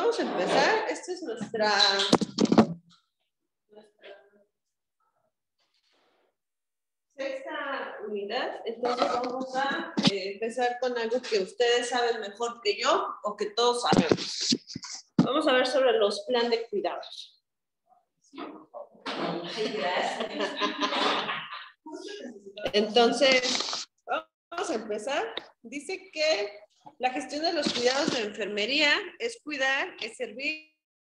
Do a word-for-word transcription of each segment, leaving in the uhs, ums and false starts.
vamos a empezar. Esta es nuestra, nuestra sexta unidad. Entonces vamos a eh, empezar con algo que ustedes saben mejor que yo o que todos sabemos. Vamos a ver sobre los planes de cuidados. Ay, gracias. Entonces, vamos a empezar. Dice que la gestión de los cuidados de enfermería es cuidar, es servir.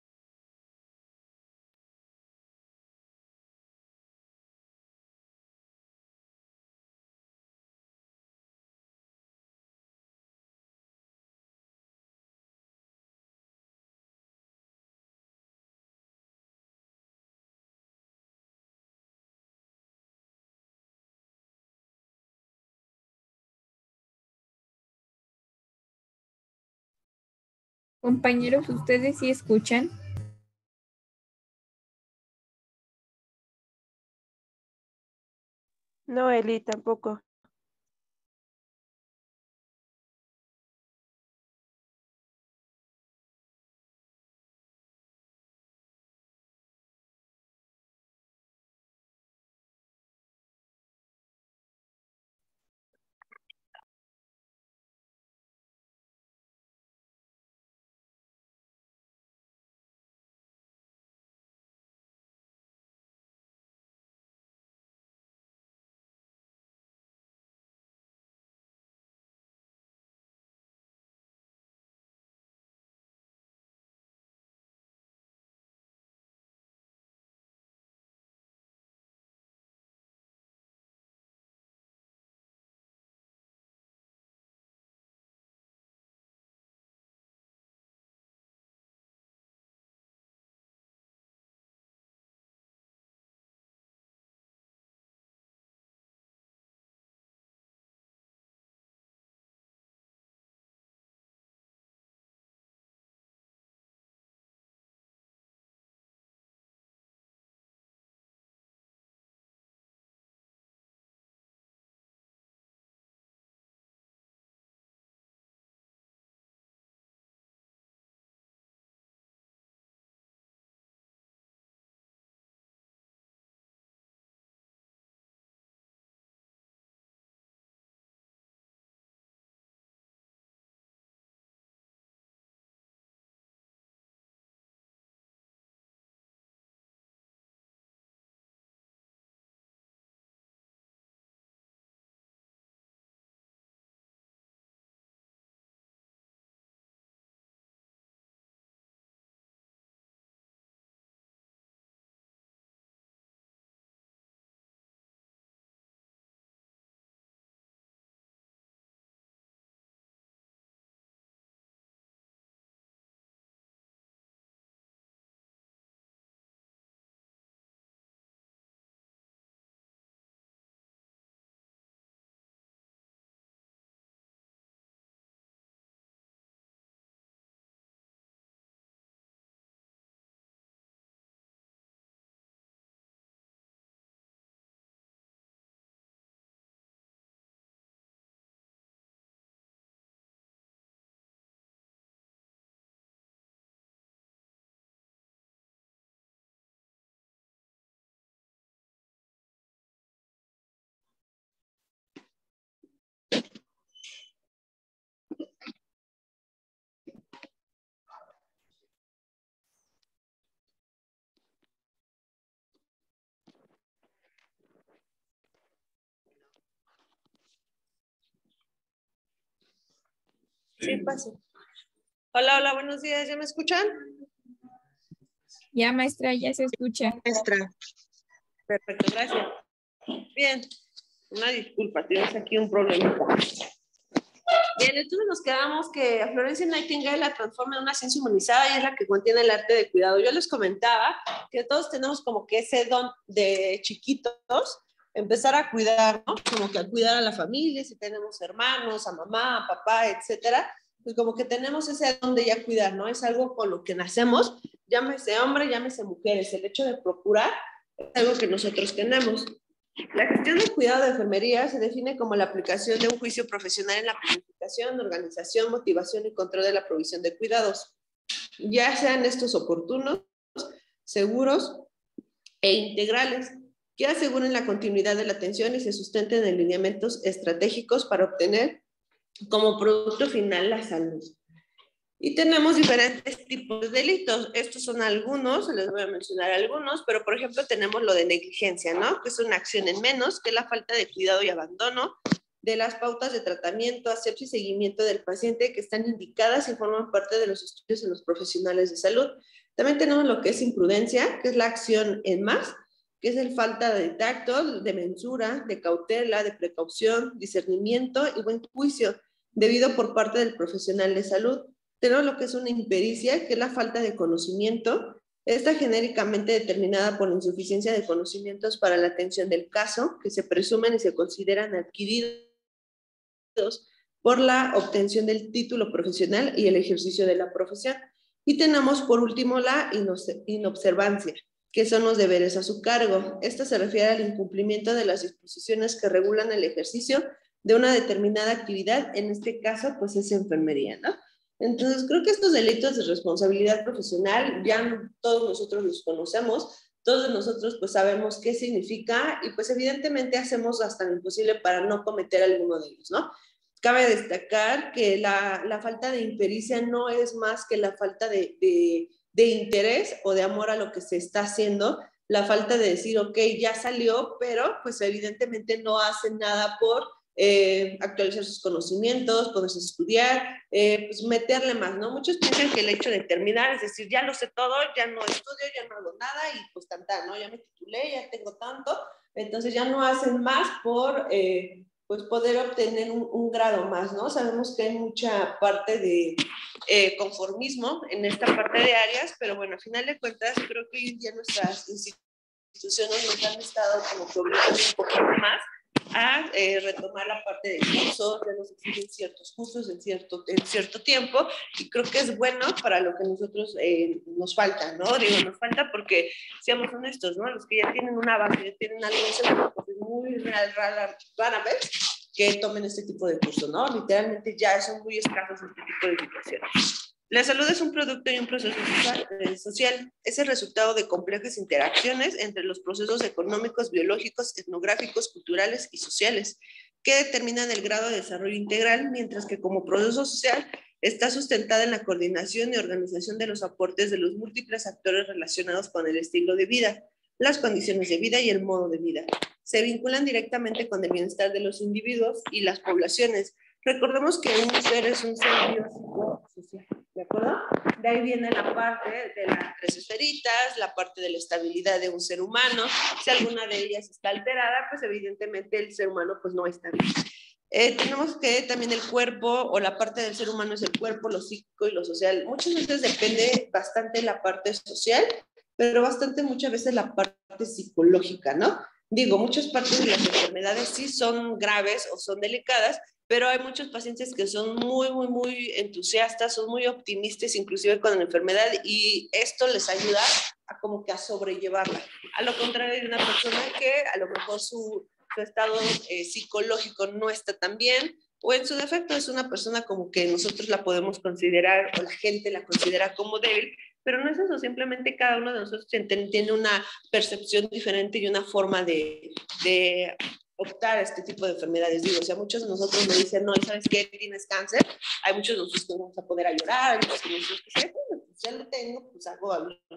Compañeros, ¿ustedes sí escuchan? No, Eli, tampoco. Sí, pase. Hola, hola, buenos días. ¿Ya me escuchan? Ya, maestra, ya se escucha. Maestra. Perfecto, gracias. Bien, una disculpa, tienes aquí un problema. Bien, entonces nos quedamos que Florencia Nightingale la transforma en una ciencia humanizada y es la que contiene el arte de cuidado. Yo les comentaba que todos tenemos como que ese don de chiquitos, empezar a cuidar, ¿no? Como que a cuidar a la familia, si tenemos hermanos, a mamá, a papá, etcétera, pues como que tenemos ese don de ya cuidar, ¿no? Es algo con lo que nacemos, llámese hombre, llámese mujeres, el hecho de procurar es algo que nosotros tenemos. La gestión del cuidado de enfermería se define como la aplicación de un juicio profesional en la planificación, organización, motivación y control de la provisión de cuidados. ya sean estos oportunos, seguros e integrales, que aseguren la continuidad de la atención y se sustenten en lineamientos estratégicos para obtener como producto final la salud. Y tenemos diferentes tipos de delitos. Estos son algunos, les voy a mencionar algunos, pero por ejemplo tenemos lo de negligencia, ¿no? Que es una acción en menos, que es la falta de cuidado y abandono de las pautas de tratamiento, asepsia y seguimiento del paciente que están indicadas y forman parte de los estudios en los profesionales de salud. También tenemos lo que es imprudencia, que es la acción en más, que es el falta de tacto, de mensura, de cautela, de precaución, discernimiento y buen juicio, debido por parte del profesional de salud. Tenemos lo que es una impericia, que es la falta de conocimiento. Está genéricamente determinada por la insuficiencia de conocimientos para la atención del caso, que se presumen y se consideran adquiridos por la obtención del título profesional y el ejercicio de la profesión. Y tenemos por último la inobservancia, que son los deberes a su cargo. Esta se refiere al incumplimiento de las disposiciones que regulan el ejercicio de una determinada actividad, en este caso pues es enfermería, ¿no? Entonces creo que estos delitos de responsabilidad profesional ya todos nosotros los conocemos, todos nosotros pues sabemos qué significa y pues evidentemente hacemos hasta lo imposible para no cometer alguno de ellos, ¿no? Cabe destacar que la, la falta de impericia no es más que la falta de, de, de interés o de amor a lo que se está haciendo, la falta de decir, ok, ya salió, pero pues evidentemente no hacen nada por eh, actualizar sus conocimientos, poderse estudiar, eh, pues meterle más, ¿no? Muchos piensan que el hecho de terminar, es decir, ya lo sé todo, ya no estudio, ya no hago nada y pues tanta, ¿no? Ya me titulé, ya tengo tanto, entonces ya no hacen más por... Eh, pues poder obtener un, un grado más, ¿no? Sabemos que hay mucha parte de eh, conformismo en esta parte de áreas, pero bueno, a final de cuentas, creo que hoy en día nuestras instituciones nos han estado como que obligando un poquito más a eh, retomar la parte de cursos, ya nos exigen ciertos cursos en cierto, en cierto tiempo, y creo que es bueno para lo que nosotros eh, nos falta, ¿no? Digo, nos falta porque, seamos honestos, ¿no? Los que ya tienen una base, ya tienen algo de seguro, pues es muy rara, rara, rara vez que tomen este tipo de cursos, ¿no? Literalmente ya son muy escasos este tipo de situaciones. La salud es un producto y un proceso social. Es el resultado de complejas interacciones entre los procesos económicos, biológicos, etnográficos, culturales y sociales que determinan el grado de desarrollo integral, mientras que como proceso social está sustentada en la coordinación y organización de los aportes de los múltiples actores relacionados con el estilo de vida, las condiciones de vida y el modo de vida. Se vinculan directamente con el bienestar de los individuos y las poblaciones. Recordemos que un ser es un ser biopsicosocial, ¿de acuerdo? De ahí viene la parte de las tres esferitas, la parte de la estabilidad de un ser humano. Si alguna de ellas está alterada, pues evidentemente el ser humano pues no está bien. Eh, tenemos que también el cuerpo o la parte del ser humano es el cuerpo, lo psíquico y lo social. Muchas veces depende bastante la parte social, pero bastante muchas veces la parte psicológica, ¿no? Digo, muchas partes de las enfermedades sí son graves o son delicadas, pero hay muchos pacientes que son muy, muy, muy entusiastas, son muy optimistas inclusive con la enfermedad y esto les ayuda a como que a sobrellevarla. A lo contrario de una persona que a lo mejor su, su estado eh, psicológico no está tan bien o en su defecto es una persona como que nosotros la podemos considerar o la gente la considera como débil, pero no es eso, simplemente cada uno de nosotros tiene una percepción diferente y una forma de, de optar a este tipo de enfermedades. Digo, o sea, muchos de nosotros me dicen, no, ¿sabes qué? Tienes cáncer. Hay muchos de nosotros que vamos a poder a llorar, hay muchos que nos dicen, bueno, pues ya lo tengo, pues hago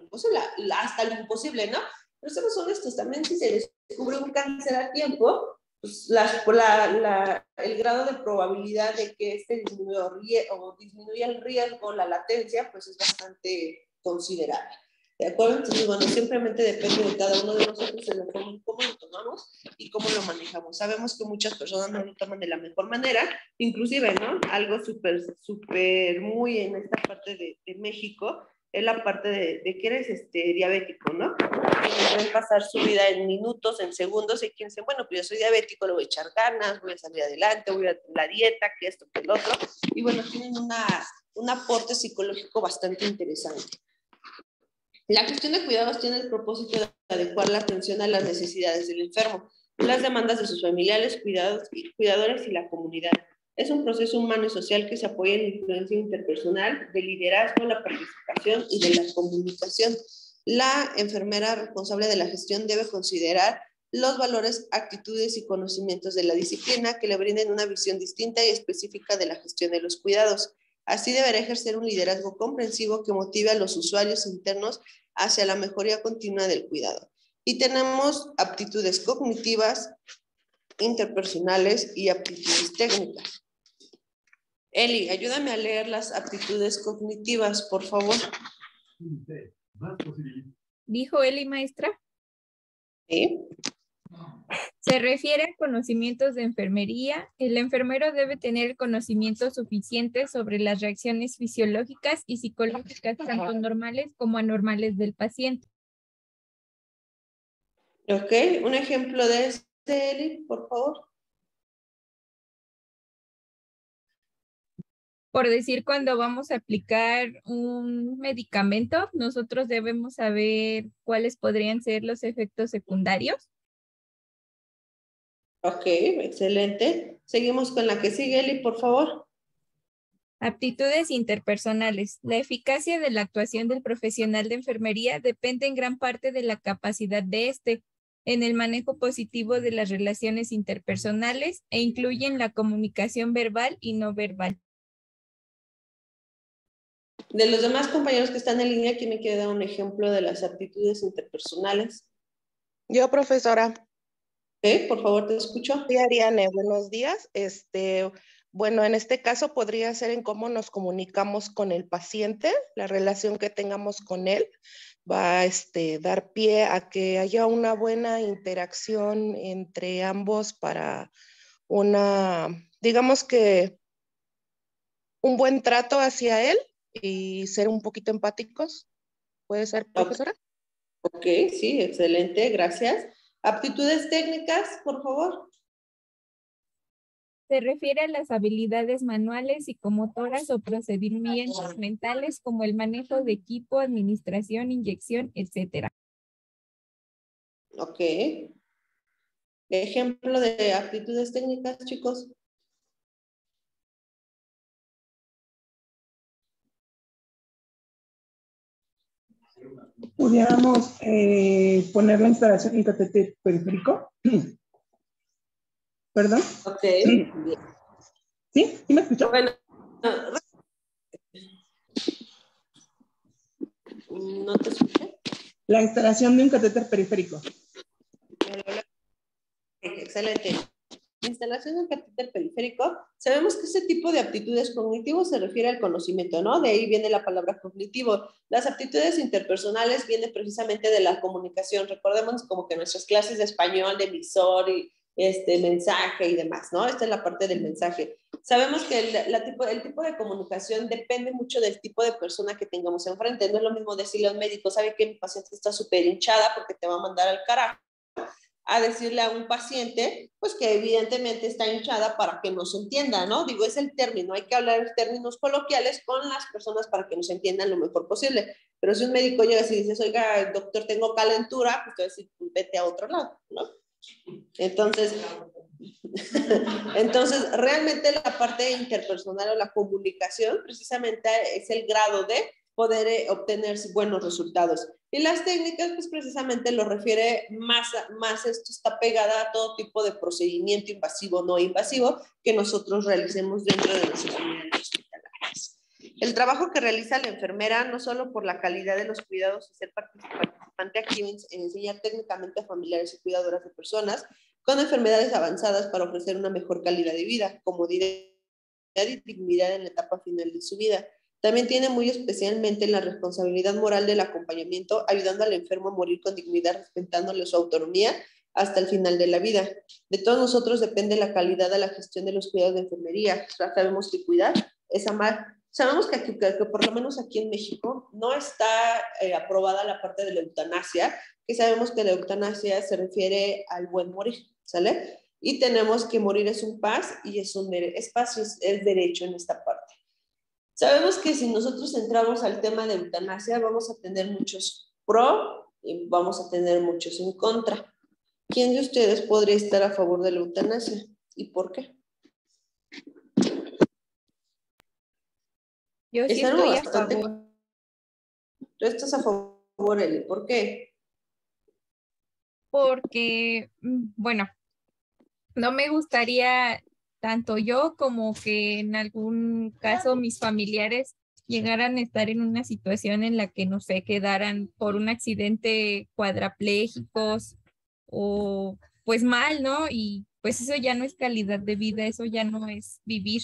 la, hasta lo imposible, ¿no? Pero seamos honestos, también si se descubre un cáncer a tiempo, pues la, la, la, el grado de probabilidad de que este disminuya o disminuya el riesgo, la latencia, pues es bastante considerable. ¿De acuerdo? Entonces, bueno, simplemente depende de cada uno de nosotros en la forma en cómo lo tomamos y cómo lo manejamos. Sabemos que muchas personas no lo toman de la mejor manera, inclusive, ¿no? Algo súper, súper muy en esta parte de, de México es la parte de, de que eres este, diabético, ¿no? Pueden pasar su vida en minutos, en segundos, y quien dice, bueno, pues yo soy diabético, le voy a echar ganas, voy a salir adelante, voy a la dieta, que esto, que el otro, y bueno, tienen una, un aporte psicológico bastante interesante. La gestión de cuidados tiene el propósito de adecuar la atención a las necesidades del enfermo, las demandas de sus familiares, cuidados, cuidadores y la comunidad. Es un proceso humano y social que se apoya en la influencia interpersonal, del liderazgo, la participación y de la comunicación. La enfermera responsable de la gestión debe considerar los valores, actitudes y conocimientos de la disciplina que le brinden una visión distinta y específica de la gestión de los cuidados. Así deberá ejercer un liderazgo comprensivo que motive a los usuarios internos hacia la mejoría continua del cuidado. Y tenemos aptitudes cognitivas, interpersonales y aptitudes técnicas. Eli, ayúdame a leer las aptitudes cognitivas, por favor. ¿Dijo Eli, maestra? Sí. Se refiere a conocimientos de enfermería. El enfermero debe tener conocimientos suficientes sobre las reacciones fisiológicas y psicológicas, tanto normales como anormales del paciente. Ok, un ejemplo de este, Eli, por favor. Por decir, cuando vamos a aplicar un medicamento, nosotros debemos saber cuáles podrían ser los efectos secundarios. Ok, excelente. Seguimos con la que sigue, Eli, por favor. Aptitudes interpersonales. La eficacia de la actuación del profesional de enfermería depende en gran parte de la capacidad de éste en el manejo positivo de las relaciones interpersonales e incluyen la comunicación verbal y no verbal. De los demás compañeros que están en línea, ¿quién me quiere dar un ejemplo de las aptitudes interpersonales? Yo, profesora. Sí, por favor, te escucho. Sí, Ariane, buenos días. Este, bueno, en este caso podría ser en cómo nos comunicamos con el paciente, la relación que tengamos con él va a este, dar pie a que haya una buena interacción entre ambos para una, digamos que un buen trato hacia él y ser un poquito empáticos. ¿Puede ser, profesora? Ok, sí, excelente, gracias. Aptitudes técnicas, por favor. Se refiere a las habilidades manuales, psicomotoras o procedimientos mentales como el manejo de equipo, administración, inyección, etcétera. Ok. Ejemplo de aptitudes técnicas, chicos. ¿Pudiéramos eh, poner la instalación en catéter periférico? ¿Perdón? Ok, bien. ¿Sí? ¿Sí me escuchó? Bueno, no te escuché. La instalación de un catéter periférico. Excelente. Instalación del catéter periférico. Sabemos que este tipo de aptitudes cognitivas se refiere al conocimiento, ¿no? De ahí viene la palabra cognitivo. Las aptitudes interpersonales vienen precisamente de la comunicación. Recordemos como que nuestras clases de español, de emisor y este mensaje y demás, ¿no? Esta es la parte del mensaje. Sabemos que el, la tipo, el tipo de comunicación depende mucho del tipo de persona que tengamos enfrente. No es lo mismo decirle a un médico, sabe que mi paciente está súper hinchada porque te va a mandar al carajo, a decirle a un paciente, pues que evidentemente está hinchada para que nos entienda, ¿no? Digo, es el término, hay que hablar en términos coloquiales con las personas para que nos entiendan lo mejor posible. Pero si un médico llega y dice, oiga, doctor, tengo calentura, pues te va a decir, vete a otro lado, ¿no? Entonces, entonces, realmente la parte interpersonal o la comunicación precisamente es el grado de poder eh, obtener buenos resultados. Y las técnicas, pues precisamente lo refiere más, más esto está pegada a todo tipo de procedimiento invasivo o no invasivo que nosotros realicemos dentro de nuestras unidades hospitalarias. El trabajo que realiza la enfermera, no solo por la calidad de los cuidados y ser participante activo en enseñar técnicamente a familiares y cuidadoras de personas con enfermedades avanzadas para ofrecer una mejor calidad de vida, comodidad y dignidad en la etapa final de su vida. También tiene muy especialmente la responsabilidad moral del acompañamiento, ayudando al enfermo a morir con dignidad, respetándole su autonomía hasta el final de la vida. De todos nosotros depende la calidad de la gestión de los cuidados de enfermería. Sabemos que cuidar es amar. Sabemos que, aquí, que, que por lo menos aquí en México no está eh, aprobada la parte de la eutanasia, que sabemos que la eutanasia se refiere al buen morir, ¿sale? Y tenemos que morir es un paz y es un espacio, es, es derecho en esta parte. Sabemos que si nosotros entramos al tema de eutanasia, vamos a tener muchos pro y vamos a tener muchos en contra. ¿Quién de ustedes podría estar a favor de la eutanasia y por qué? Yo sí Es algo estoy a bastante... favor. Tú estás a favor, Eli. ¿Por qué? Porque, mm, bueno, no me gustaría tanto yo como que en algún caso mis familiares llegaran a estar en una situación en la que, no sé, quedaran por un accidente cuadraplégicos o pues mal, ¿no? Y pues eso ya no es calidad de vida, eso ya no es vivir.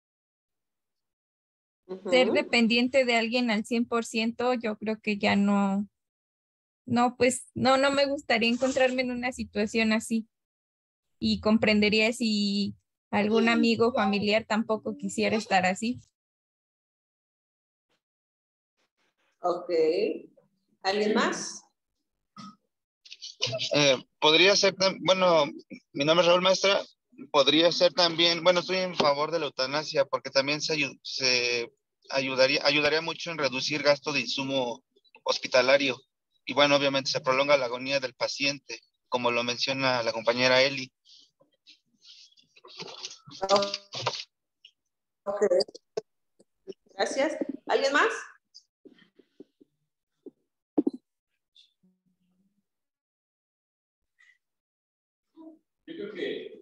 Ser Ujú. dependiente de alguien al cien por ciento, yo creo que ya no, no, pues no, no me gustaría encontrarme en una situación así. Y comprendería si algún amigo o familiar tampoco quisiera estar así. Ok. ¿Alguien más? Eh, podría ser, tam- bueno, mi nombre es Raúl Maestra, podría ser también, bueno, estoy en favor de la eutanasia porque también se, ayu- se ayudaría, ayudaría mucho en reducir gasto de insumo hospitalario y bueno, obviamente se prolonga la agonía del paciente, como lo menciona la compañera Eli. Ok, gracias. ¿Alguien más? Yo creo que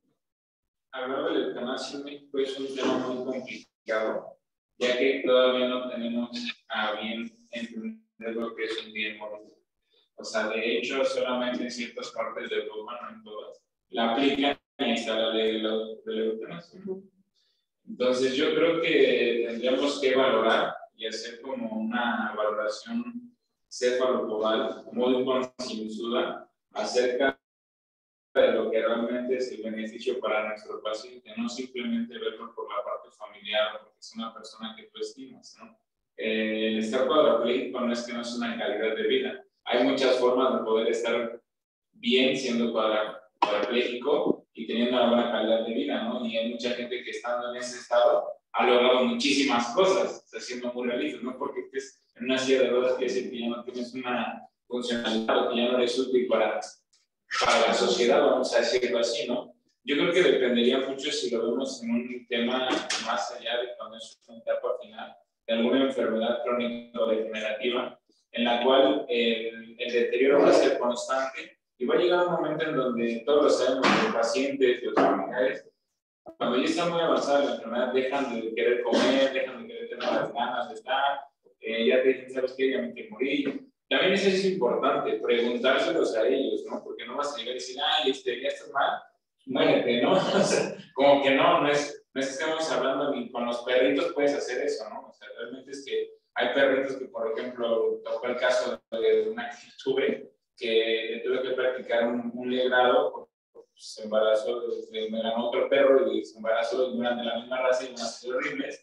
hablar de la eutanasia en México es un tema muy complicado, ya que todavía no tenemos a bien entender lo que es un bien moral. O sea, de hecho, solamente en ciertas partes de Europa, no en todas, la aplican y está la ley de la, de la eutanasia. Entonces, yo creo que tendríamos que valorar y hacer como una valoración cefaloporal muy concienzuda acerca de lo que realmente es el beneficio para nuestro paciente, no simplemente verlo por la parte familiar, porque es una persona que tú estimas, ¿no? Eh, el estar cuadrapléjico no es que no es una calidad de vida. Hay muchas formas de poder estar bien siendo cuadrapléjico y teniendo una buena calidad de vida, ¿no? Y hay mucha gente que estando en ese estado ha logrado muchísimas cosas, está siendo muy realista, no porque estés en una silla de ruedas quiere decir que ya no tienes una funcionalidad o que ya no eres útil para para la sociedad, vamos a decirlo así, ¿no? Yo creo que dependería mucho si lo vemos en un tema más allá de cuando es una etapa final de alguna enfermedad crónica o degenerativa, en la cual el, el deterioro va a ser constante y va a llegar un momento en donde todos lo sabemos, los pacientes, los familiares, cuando ya está muy avanzada la enfermedad, dejan de querer comer, dejan de querer tener las ganas de estar, eh, ya te dicen, ¿sabes qué? Ya me quiero morir. También eso es importante, preguntárselos a ellos, ¿no? Porque no vas a llegar y decir, ay, este, ya estás mal, muérete, ¿no? O sea, como que no, no es, no es que estemos hablando ni con los perritos puedes hacer eso, ¿no? O sea, realmente es que hay perritos que, por ejemplo, tocó el caso de una que tuve, que le tuve que practicar un, un legrado, se embarazó, me ganó otro perro y se embarazó durante la misma raza y unas horribles.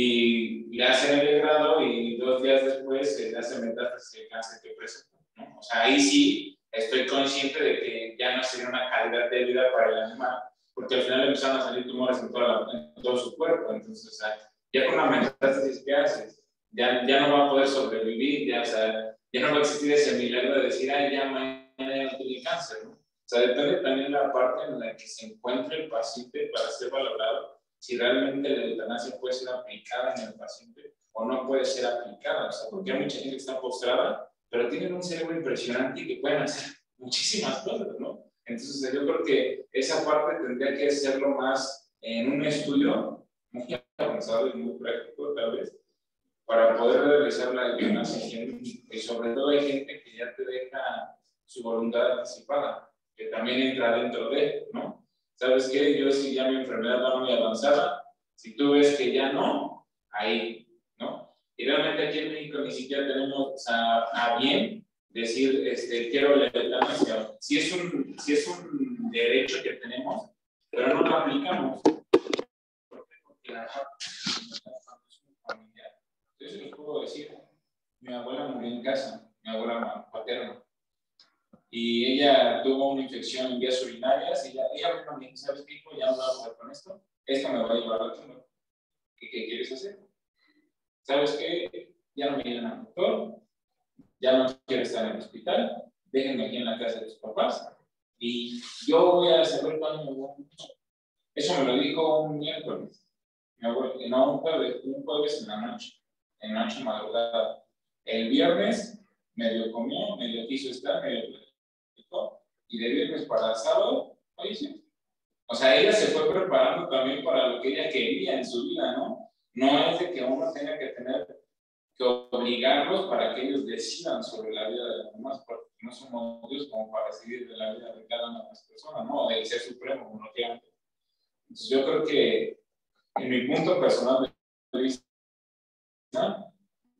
Y le hacen el legrado y dos días después se le hace metástasis de cáncer que presenta, ¿no? O sea, ahí sí estoy consciente de que ya no sería una calidad de vida para el animal, porque al final empezaron a salir tumores en, toda la, en todo su cuerpo. Entonces, o sea, ya con la metástasis que haces, ya, ya no va a poder sobrevivir, ya, o sea, ya no va a existir ese milagro de decir, ay, ya mañana ya no tiene cáncer, ¿no? O sea, depende también la parte en la que se encuentre el paciente para ser valorado si realmente la eutanasia puede ser aplicada en el paciente o no puede ser aplicada. O sea, porque hay mucha gente que está postrada, pero tienen un cerebro impresionante y que pueden hacer muchísimas cosas, ¿no? Entonces, yo creo que esa parte tendría que hacerlo más en un estudio muy avanzado y muy práctico, tal vez, para poder realizar la eutanasia. Y sobre todo hay gente que ya te deja su voluntad anticipada, que también entra dentro de, ¿no? ¿Sabes qué? Yo si ya mi enfermedad va muy avanzada, si tú ves que ya no, ahí, ¿no? Y realmente aquí en México ni siquiera tenemos a, a bien decir, este, quiero la eutanasia. Si es un, si es un derecho que tenemos, pero no lo aplicamos. Porque la familiar. Entonces les puedo decir, mi abuela murió en casa, mi abuela paterna. Y ella tuvo una infección en vías urinarias y ella, ella me dijo, ¿sabes qué, hijo? Ya no voy a poder con esto. Esto me va a llevar al tumor. ¿Qué, ¿Qué quieres hacer? ¿Sabes qué? Ya no me llevan al doctor, ya no quiero estar en el hospital, déjenme aquí en la casa de tus papás y yo voy a saber cuándo me voy. Eso me lo dijo un miércoles. no, un jueves, un jueves en la noche, en noche madrugada. El viernes medio comió, medio quiso estar, medio platicó, y de viernes para sábado, oye, sí. O sea, ella se fue preparando también para lo que ella quería en su vida, ¿no? No es de que uno tenga que tener que obligarlos para que ellos decidan sobre la vida de los demás, porque no somos Dios como para decidir de la vida de cada una de las personas, ¿no? Del ser supremo, como no quieren. Entonces, yo creo que, en mi punto personal de vista, ¿no?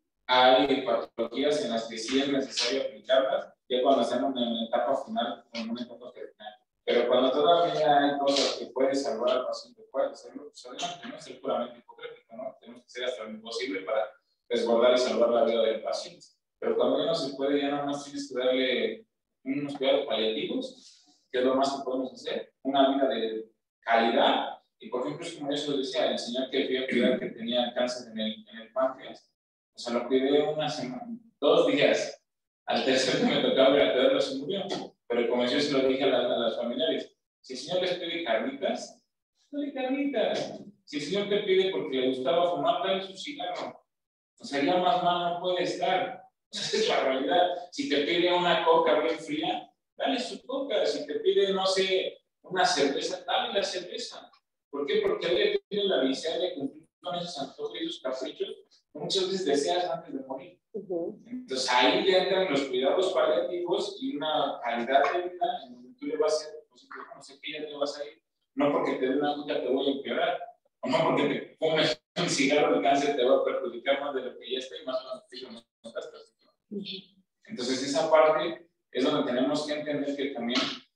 Hay patologías en las que sí es necesario aplicarlas, ya cuando estamos en la etapa final, en una etapa final. Pero cuando todavía hay cosas que puede salvar al paciente, puede hacerlo, pues adelante, no es ser puramente hipocrítico, ¿no? Tenemos que hacer hasta lo imposible para resguardar y salvar la vida del paciente. Pero cuando ya no se puede, ya nada más tienes que darle unos cuidados paliativos, que es lo más que podemos hacer, una vida de calidad. Y por ejemplo, es como eso decía, el señor que fui a cuidar que tenía cáncer en el, en el páncreas, o sea, lo cuidé una semana, dos días. Al tercer que me tocaba ir a cuidarlo se murió. Pero como yo se lo dije a, la, a las familiares, si el señor les pide carnitas, dale carnitas. Si el señor te pide porque le gustaba fumar, dale su cigarro. O sea, ya más mal no puede estar. Esa es la realidad. Si te pide una coca bien fría, dale su coca. Si te pide, no sé, una cerveza, dale la cerveza. ¿Por qué? Porque él tiene la necesidad de cumplir con esos antojos y esos caprichos que muchas veces deseas antes de morir. Uh-huh. Entonces ahí ya entran los cuidados paliativos y una calidad de vida en donde tú le vas a hacer, pues, no sé qué ya te vas a ir, no porque te dé una duda te voy a empeorar, o no porque te fumes un cigarro de cáncer te va a perjudicar más de lo que ya está y más de lo que no estás perjudicando. Entonces esa parte es donde tenemos que entender que también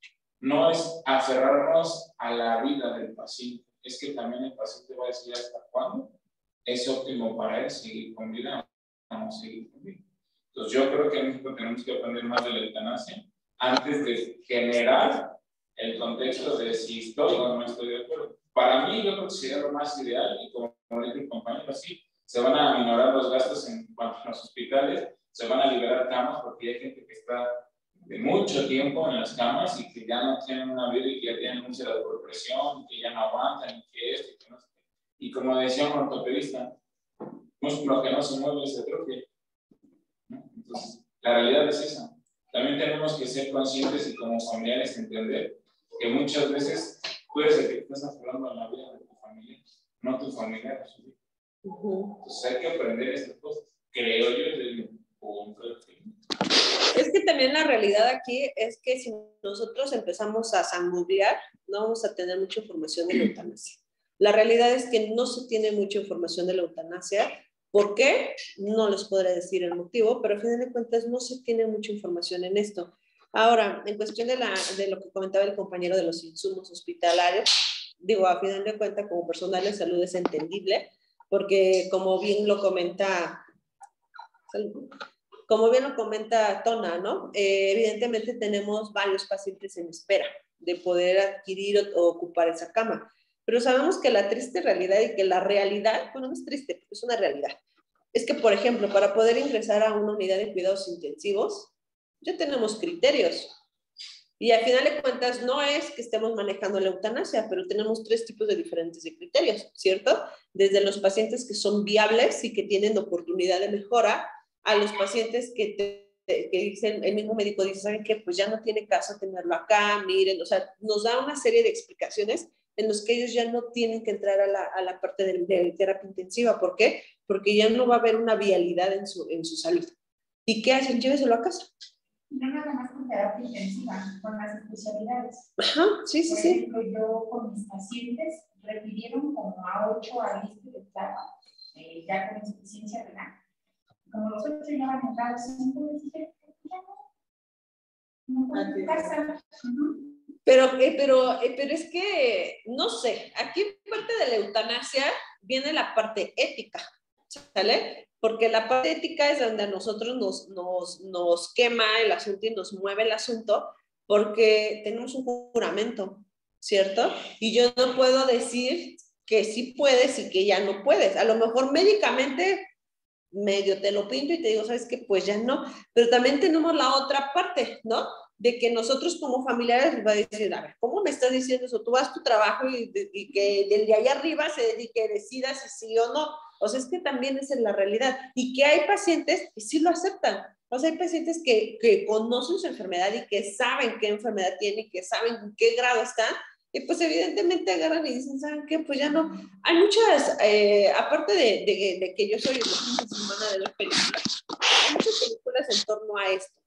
no es aferrarnos a la vida del paciente, es que también el paciente va a decir hasta cuándo es óptimo para él seguir con vida. Vamos a seguir con vida. Entonces yo creo que en México tenemos que aprender más de la eutanasia antes de generar el contexto de si estoy o no estoy de acuerdo. Para mí yo creo que sería lo más ideal y como dice el compañero, así se van a aminorar los gastos en cuanto a los hospitales, se van a liberar camas porque hay gente que está de mucho tiempo en las camas y que ya no tienen una vida y que ya tienen úlceras por presión, y que ya no aguantan, y que esto, y que no sé qué. Y como decía un ortopedista, músculo que no se mueve se atrofia. Entonces, la realidad es esa. También tenemos que ser conscientes y como familiares entender que muchas veces puede ser que estás aferrando a la vida de tu familia, no tu familia a su vida. Uh-huh. Entonces hay que aprender estas cosas, creo yo, desde mi punto de vista. Es que también la realidad aquí es que si nosotros empezamos a zangodear, no vamos a tener mucha información de la eutanasia. La realidad es que no se tiene mucha información de la eutanasia. ¿Por qué? No les podré decir el motivo, pero a fin de cuentas no se tiene mucha información en esto. Ahora, en cuestión de, la, de lo que comentaba el compañero de los insumos hospitalarios, digo, a fin de cuentas como personal de salud es entendible, porque como bien lo comenta... Como bien lo comenta Tona, ¿no? Eh, evidentemente tenemos varios pacientes en espera de poder adquirir o, o ocupar esa cama, pero sabemos que la triste realidad y que la realidad, bueno, no es triste, porque es una realidad, es que, por ejemplo, para poder ingresar a una unidad de cuidados intensivos, ya tenemos criterios. Y al final de cuentas no es que estemos manejando la eutanasia, pero tenemos tres tipos de diferentes de criterios, ¿cierto? Desde los pacientes que son viables y que tienen oportunidad de mejora, a los pacientes que, te, que dicen, el mismo médico dice, ¿saben qué? Pues ya no tiene caso tenerlo acá, miren, o sea, nos da una serie de explicaciones en los que ellos ya no tienen que entrar a la, a la parte de, de terapia intensiva. ¿Por qué? Porque ya no va a haber una vialidad en su, en su salud. ¿Y qué hacen? Lléveselo a casa. No nada más con terapia intensiva, con las especialidades. Ajá, sí, sí, Por sí. ejemplo, yo con mis pacientes refirieron como a ocho a lista de plata, eh, ya con insuficiencia renal. Como los otros ya van a entrar al centro, dije, ya no, no puedo en casa. Uh-huh. Pero, eh, pero, eh, pero es que, no sé, aquí en parte de la eutanasia viene la parte ética, ¿sale? Porque la parte ética es donde a nosotros nos, nos, nos quema el asunto y nos mueve el asunto, porque tenemos un juramento, ¿cierto? Y yo no puedo decir que sí puedes y que ya no puedes. A lo mejor médicamente medio te lo pinto y te digo, ¿sabes qué? Pues ya no. Pero también tenemos la otra parte, ¿no? de que nosotros como familiares les va a decir, a ver, ¿cómo me estás diciendo eso? Tú vas a tu trabajo y, y que del de allá arriba se dedique, decida si sí o no. O sea, es que también es en la realidad. Y que hay pacientes que sí lo aceptan. O sea, hay pacientes que, que conocen su enfermedad y que saben qué enfermedad tiene y que saben en qué grado están. Y pues evidentemente agarran y dicen, ¿saben qué? Pues ya no. Hay muchas, eh, aparte de, de, de que yo soy la fin de semana de las películas, hay muchas películas en torno a esto.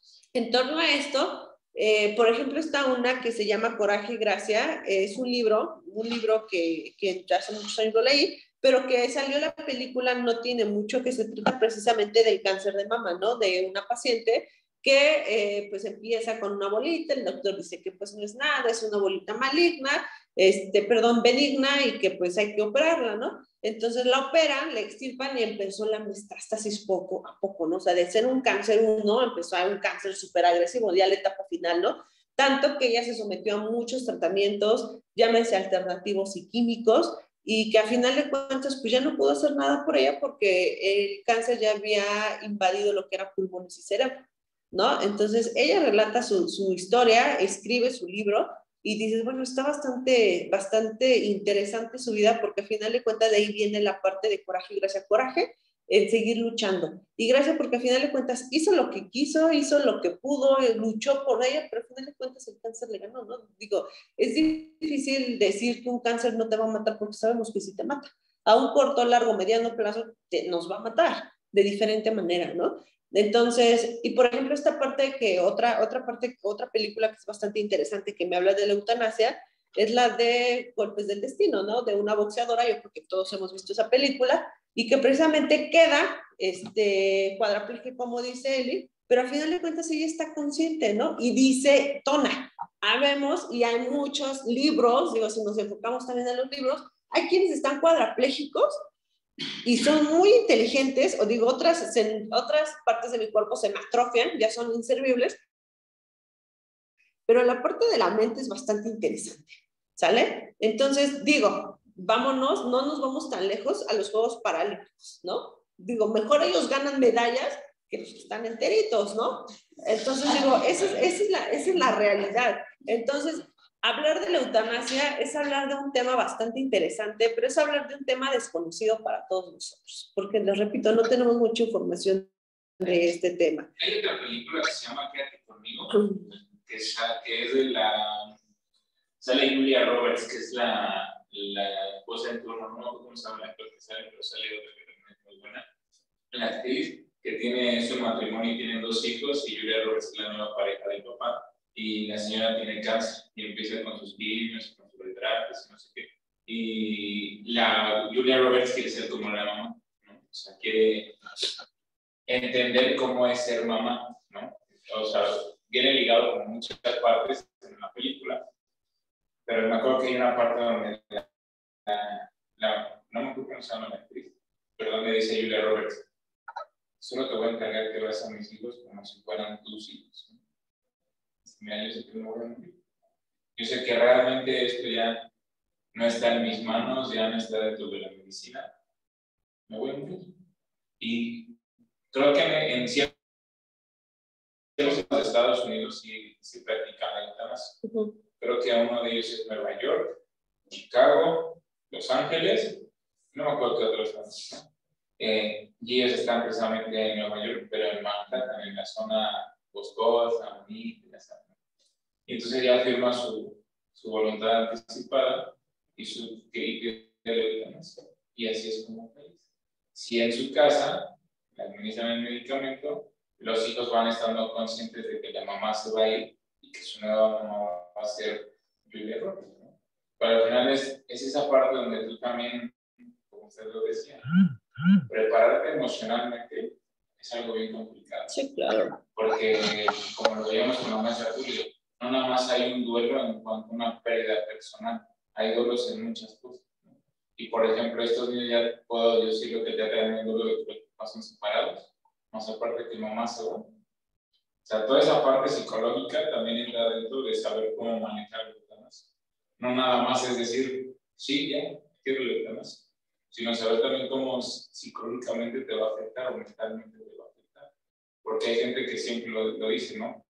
En torno a esto, eh, por ejemplo, está una que se llama Coraje y Gracia. Es un libro, un libro que, que ya hace muchos años lo leí, pero que salió la película no tiene mucho, que se trata precisamente del cáncer de mama, ¿no? De una paciente que eh, pues empieza con una bolita, el doctor dice que pues no es nada, es una bolita maligna, este, perdón, benigna y que pues hay que operarla, ¿no? Entonces la operan, la extirpan y empezó la metástasis poco a poco, ¿no? O sea, de ser un cáncer uno, empezó a un cáncer súper agresivo, ya la etapa final, ¿no? Tanto que ella se sometió a muchos tratamientos, llámense alternativos y químicos, y que a final de cuentas pues ya no pudo hacer nada por ella porque el cáncer ya había invadido lo que era pulmones y cerebro, ¿no? Entonces ella relata su, su historia, escribe su libro y dices, bueno, está bastante, bastante interesante su vida porque al final de cuentas de ahí viene la parte de coraje y gracia. Coraje en seguir luchando y gracias porque al final de cuentas hizo lo que quiso, hizo lo que pudo, luchó por ella, pero al final de cuentas el cáncer le ganó, ¿no? Digo, es difícil decir que un cáncer no te va a matar porque sabemos que sí te mata. A un corto, largo, mediano plazo te, nos va a matar de diferente manera, ¿no? Entonces, y por ejemplo, esta parte que otra, otra parte, otra película que es bastante interesante que me habla de la eutanasia es la de Golpes del Destino, ¿no? De una boxeadora, yo creo que todos hemos visto esa película, y que precisamente queda este, cuadraplégica, como dice Eli, pero al final de cuentas ella está consciente, ¿no? Y dice, Tona, habemos, y hay muchos libros, digo, si nos enfocamos también en los libros, hay quienes están cuadraplégicos y son muy inteligentes, o digo, otras, se, otras partes de mi cuerpo se me atrofian, ya son inservibles, pero la parte de la mente es bastante interesante, ¿sale? Entonces, digo, vámonos, no nos vamos tan lejos a los Juegos Paralímpicos, ¿no? Digo, mejor ellos ganan medallas que los que están enteritos, ¿no? Entonces, digo, esa es, esa es, la, esa es la realidad. Entonces, hablar de la eutanasia es hablar de un tema bastante interesante, pero es hablar de un tema desconocido para todos nosotros, porque les repito, no tenemos mucha información de este tema. Hay otra película que se llama Quédate conmigo, que es, que es de la... Sale Julia Roberts, que es la, la esposa de turno, no me acuerdo cómo se llama la actor que sale, pero sale otra que también es muy buena. La actriz que tiene su matrimonio y tienen dos hijos, y Julia Roberts es la nueva pareja del papá. Y la señora tiene cáncer y empieza con sus quimios, con sus retratos, no sé qué. Y la Julia Roberts quiere ser como la mamá, ¿no? O sea, quiere entender cómo es ser mamá, ¿no? O sea, viene ligado con muchas partes en la película, pero me acuerdo que hay una parte donde la, la, la no me acuerdo cómo se llama la actriz, pero donde dice Julia Roberts, solo te voy a encargar que veas a mis hijos como si fueran tus hijos, ¿no? Mira, yo sé que me voy a morir. Yo sé que realmente esto ya no está en mis manos, ya no está dentro de la medicina. Me voy a morir. Y creo que en, en ciertos Estados Unidos sí, sí practican la eutanasia. Uh-huh. Creo que uno de ellos es Nueva York, Chicago, Los Ángeles, no me acuerdo qué otros son. Eh, y ellos están precisamente en Nueva York, pero en Manhattan, en la zona boscosa, bonita, y esa. Y entonces ella firma su, su voluntad anticipada y su que de la eutanasia. Y así es como feliz. Si en su casa le administran el medicamento, los hijos van estando conscientes de que la mamá se va a ir y que su nueva mamá va a ser Julia Roberts, ¿no? Pero al final es, es esa parte donde tú también, como usted lo decía, prepararte emocionalmente es algo bien complicado. Sí, claro. Porque, como lo veíamos con la maestra Julia, no nada más hay un duelo en cuanto a una pérdida personal, hay duelos en muchas cosas, ¿no? Y por ejemplo, estos niños ya puedo decir lo que ya traen el duelo de que pasan separados, más aparte que mamá se va. O sea, toda esa parte psicológica también entra dentro de saber cómo manejar la eutanasia. No nada más es decir, sí, ya, quiero la eutanasia, sino saber también cómo psicológicamente te va a afectar o mentalmente te va a afectar. Porque hay gente que siempre lo, lo dice, ¿no?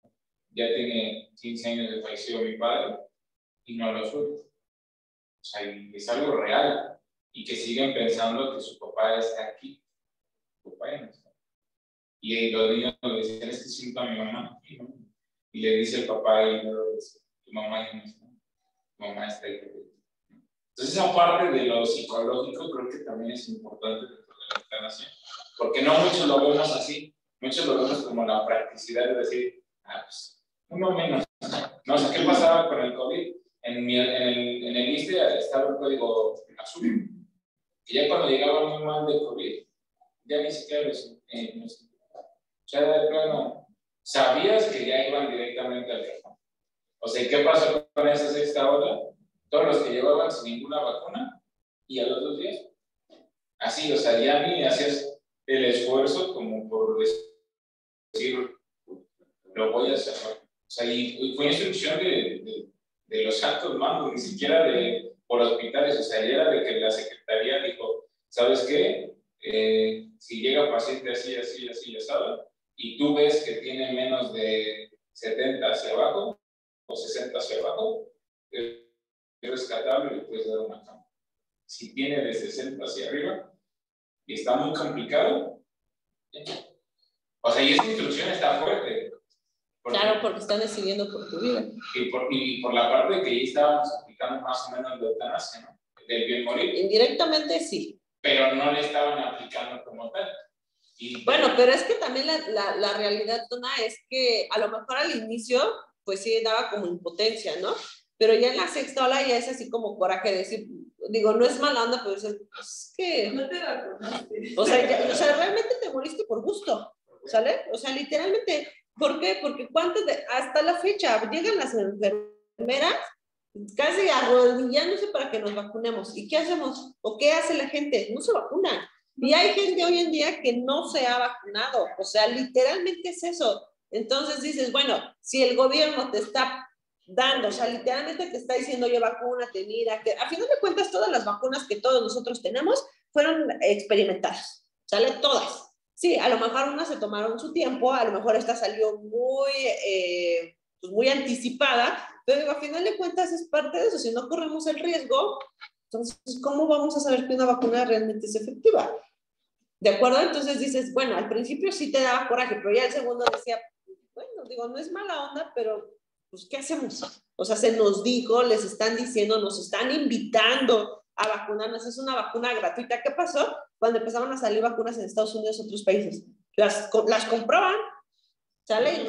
ya tiene quince años de fallecido mi padre y no lo suelta. O sea, es algo real. Y que siguen pensando que su papá está aquí. Su papá ya no está. Y los niños le dicen, es que siento a mi mamá. Y, ¿no? Y le dice el papá, y luego dice, tu mamá ya no está. Tu mamá está ahí. Entonces, esa parte de lo psicológico creo que también es importante dentro de la eutanasia. Porque no muchos lo vemos así. Muchos lo vemos como la practicidad de decir, ah, pues, uno menos. No sé qué pasaba con el COVID. En, mi, en el, en el I S S S T E estaba el código azul. Y ya cuando llegaba muy mal de COVID, ya ni siquiera los... Eh, los o sea, de plano, sabías que ya iban directamente al cajón. O sea, ¿qué pasó con esa sexta ola? Todos los que llevaban sin ninguna vacuna y a los dos días. Así, o sea, ya ni hacías el esfuerzo como por decir, lo voy a hacer. O sea, y, y fue instrucción de, de, de los altos mandos, ni siquiera de por hospitales. O sea, ya era de que la secretaría dijo, ¿sabes qué? Eh, si llega paciente así, así, así, ya sabes, y tú ves que tiene menos de setenta hacia abajo o sesenta hacia abajo, es rescatable y le puedes dar una cama. Si tiene de sesenta hacia arriba y está muy complicado, o sea, y esa instrucción está fuerte. Porque, claro, porque están decidiendo por tu vida. Y por, y por la parte de que ya estábamos aplicando más o menos la eutanasia, ¿no? Del bien morir. Indirectamente sí. Pero no le estaban aplicando como tal. Y, bueno, pero es que también la, la, la realidad, Dona, es que a lo mejor al inicio, pues sí daba como impotencia, ¿no? Pero ya en la sexta ola ya es así como coraje de decir, digo, no es mala onda, pero es, es que... No te vacunaste. O sea, ya, o sea, realmente te moriste por gusto, ¿sale? O sea, literalmente, ¿por qué? Porque cuántas de, hasta la fecha llegan las enfermeras casi arrodillándose para que nos vacunemos. ¿Y qué hacemos? ¿O qué hace la gente? No se vacunan. Y hay gente hoy en día que no se ha vacunado. O sea, literalmente es eso. Entonces dices, bueno, si el gobierno te está dando, o sea, literalmente te está diciendo, oye, vacúnate, mira, que a final de cuentas todas las vacunas que todos nosotros tenemos fueron experimentadas, ¿sale? Todas. Sí, a lo mejor unas se tomaron su tiempo, a lo mejor esta salió muy, eh, pues muy anticipada, pero digo, a final de cuentas es parte de eso. Si no corremos el riesgo, entonces, ¿cómo vamos a saber que una vacuna realmente es efectiva? ¿De acuerdo? Entonces dices, bueno, al principio sí te daba coraje, pero ya el segundo decía, bueno, digo, no es mala onda, pero pues, ¿qué hacemos? O sea, se nos dijo, les están diciendo, nos están invitando a vacunarnos, es una vacuna gratuita. ¿Qué pasó? Cuando empezaron a salir vacunas en Estados Unidos y otros países, las, las compraban, ¿sale?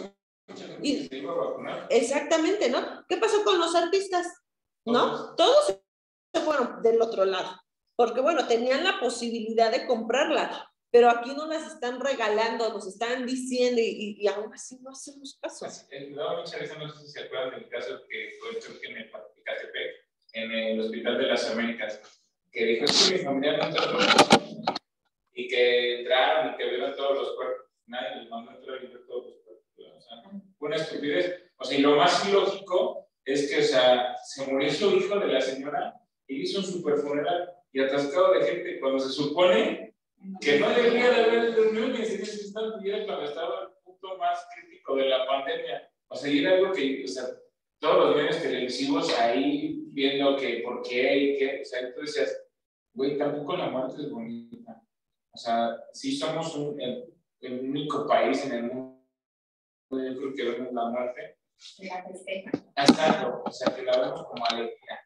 Y, exactamente, ¿no? ¿Qué pasó con los artistas? ¿No? Todos se fueron del otro lado, porque bueno, tenían la posibilidad de comprarla, pero aquí no las están regalando, nos están diciendo y, y, y aún así no hacemos caso. Me daba mucha risa, no sé si se acuerdan del caso que fue creo que en el Catepec, en el Hospital de las Américas, que dijo, es que mi familia no entró, y que entraron y que vieron todos los cuerpos, nadie les mandó a entrar y ver todos los cuerpos, o sea, una estupidez. O sea, y lo más ilógico es que, o sea, se murió su hijo de la señora y hizo un super funeral y atascado de gente cuando se supone que no debería de haber reuniones en ese instante, y era cuando estaba el punto más crítico de la pandemia. O sea, y era algo que, o sea, todos los medios televisivos ahí viendo que por qué y qué, o sea, tú decías, güey, tampoco la muerte es bonita. O sea, sí somos un, el, el único país en el mundo, yo creo que vemos la muerte. La tristeza. Exacto, o sea, que la vemos como alegría.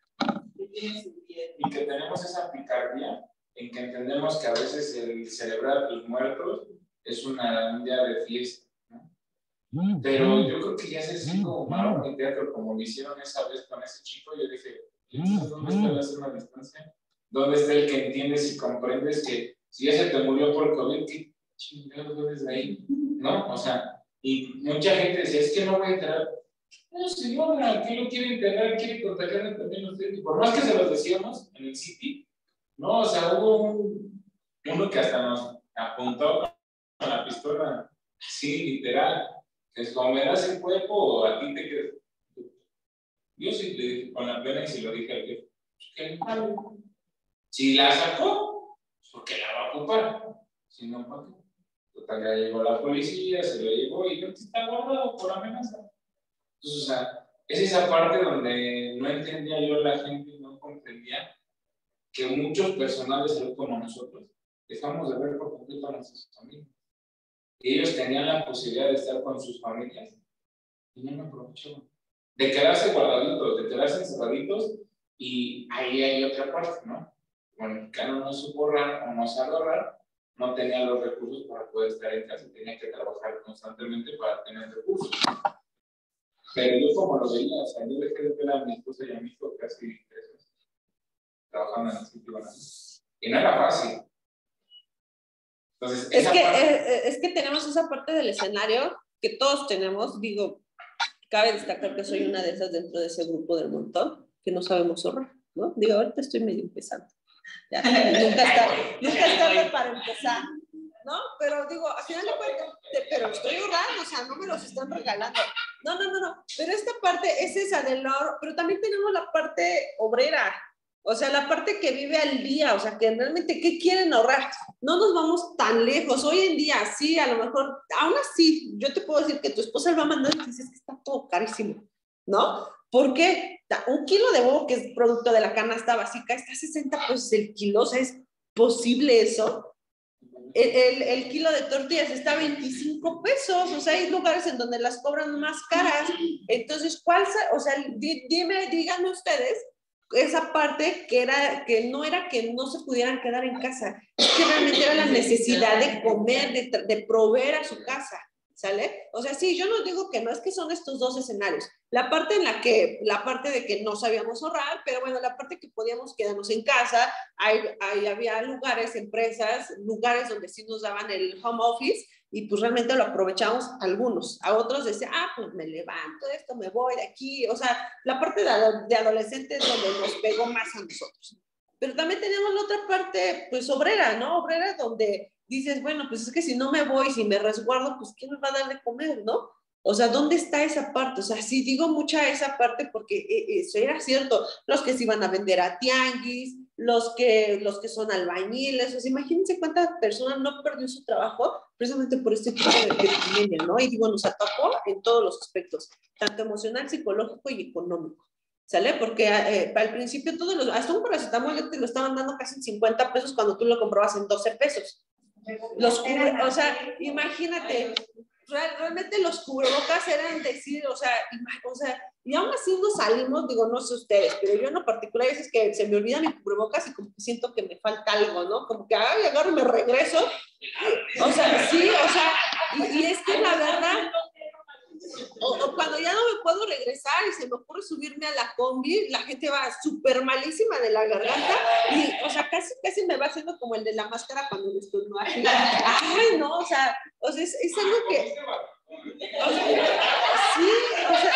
Y que tenemos esa picardía en que entendemos que a veces el celebrar a los muertos es una, un día de fiesta, ¿no? Pero yo creo que ya se hace como malo en teatro, como lo hicieron esa vez con ese chico. Yo dije, ¿dónde está la sana distancia? ¿Dónde está el que entiendes y comprendes que si ya se te murió por COVID, qué chingados ves de ahí? ¿No? O sea, y mucha gente decía, es que no voy a enterar. No, señora, ¿qué lo quiere enterrar? ¿Quiere contagiarle también a usted? Y por más que se los decíamos en el City, no, o sea, hubo un, uno que hasta nos apuntó con la pistola, así, literal. Es como, ¿me das el cuerpo o a ti te quedas? Yo sí le dije, con la pena y se lo dije al jefe. ¿Qué? Si la sacó, porque la va a ocupar. Si no, ¿para qué? Total, ya llegó la policía, se lo llevó y no está guardado por amenaza. Entonces, o sea, es esa parte donde no entendía yo la gente, no comprendía que muchos personales de salud como nosotros dejamos de ver por completo a nuestras familias. Y ellos tenían la posibilidad de estar con sus familias y no me aprovechaban. De quedarse guardaditos, de quedarse encerraditos, y ahí hay otra parte, ¿no? Bueno, el mexicano no supo ahorrar o no sabe ahorrar, no tenía los recursos para poder estar en casa, tenía que trabajar constantemente para tener recursos. Pero yo como lo veía, o sea, yo dejé de ver a mi esposa y a mi hijo casi tres meses trabajando en el sitio así. Y no era fácil. Entonces, es que, parte... es, es que tenemos esa parte del escenario que todos tenemos, digo, cabe destacar que soy una de esas dentro de ese grupo del montón, que no sabemos ahorrar, ¿no? Digo, ahorita estoy medio empezando. Ya, nunca está, nunca es tarde para empezar, ¿no? Pero digo, al final de cuentas, pero estoy ahorrando, o sea, no me los están regalando. No, no, no, no. Pero esta parte es esa del ahorro, pero también tenemos la parte obrera, o sea, la parte que vive al día, o sea, que realmente, ¿qué quieren ahorrar? No nos vamos tan lejos. Hoy en día, sí, a lo mejor, aún así, yo te puedo decir que tu esposa va a mandar y te dices que está todo carísimo, ¿no? Porque un kilo de huevo, que es producto de la canasta básica, está a sesenta pesos el kilo, o sea, ¿es posible eso? El, el, el kilo de tortillas está a veinticinco pesos, o sea, hay lugares en donde las cobran más caras. Entonces, ¿cuál? O sea, dime, díganme ustedes, esa parte que era, que no era que no se pudieran quedar en casa, que realmente era la necesidad de comer, de, de proveer a su casa, ¿sale? O sea, sí, yo no digo que no, es que son estos dos escenarios. La parte en la que, la parte de que no sabíamos ahorrar, pero bueno, la parte que podíamos quedarnos en casa, hay, hay, había lugares, empresas, lugares donde sí nos daban el home office, y pues realmente lo aprovechamos algunos. A otros decían, ah, pues me levanto de esto, me voy de aquí. O sea, la parte de, de adolescentes donde nos pegó más a nosotros. Pero también tenemos la otra parte, pues, obrera, ¿no? Obrera donde dices, bueno, pues es que si no me voy, si me resguardo, pues ¿quién me va a dar de comer, no? O sea, ¿dónde está esa parte? O sea, sí digo mucha esa parte porque eso era cierto. Los que se iban a vender a tianguis, los que, los que son albañiles, o sea, imagínense cuántas personas no perdió su trabajo precisamente por este tipo de pandemia, ¿no? Y digo, nos atacó en todos los aspectos, tanto emocional, psicológico y económico, ¿sale? Porque eh, al principio todos los, hasta un paracetamol te lo estaban dando casi en cincuenta pesos cuando tú lo comprabas en doce pesos. Los cubre, o sea, imagínate, real, realmente los cubrebocas eran decir, o sea, o sea, y aún así nos salimos, digo, no sé ustedes, pero yo en lo particular a veces que se me olvida mi cubrebocas y como que siento que me falta algo, ¿no? Como que, ay, agarro y me regreso. O sea, sí, o sea, y, y es que la verdad, o, o cuando ya no me puedo regresar y se me ocurre subirme a la combi, la gente va súper malísima de la garganta y, o sea, casi, casi me va haciendo como el de la máscara cuando me estoy, ¿no? Así, ay, no, o sea, o sea es, es algo que... O sea, sí, o sea...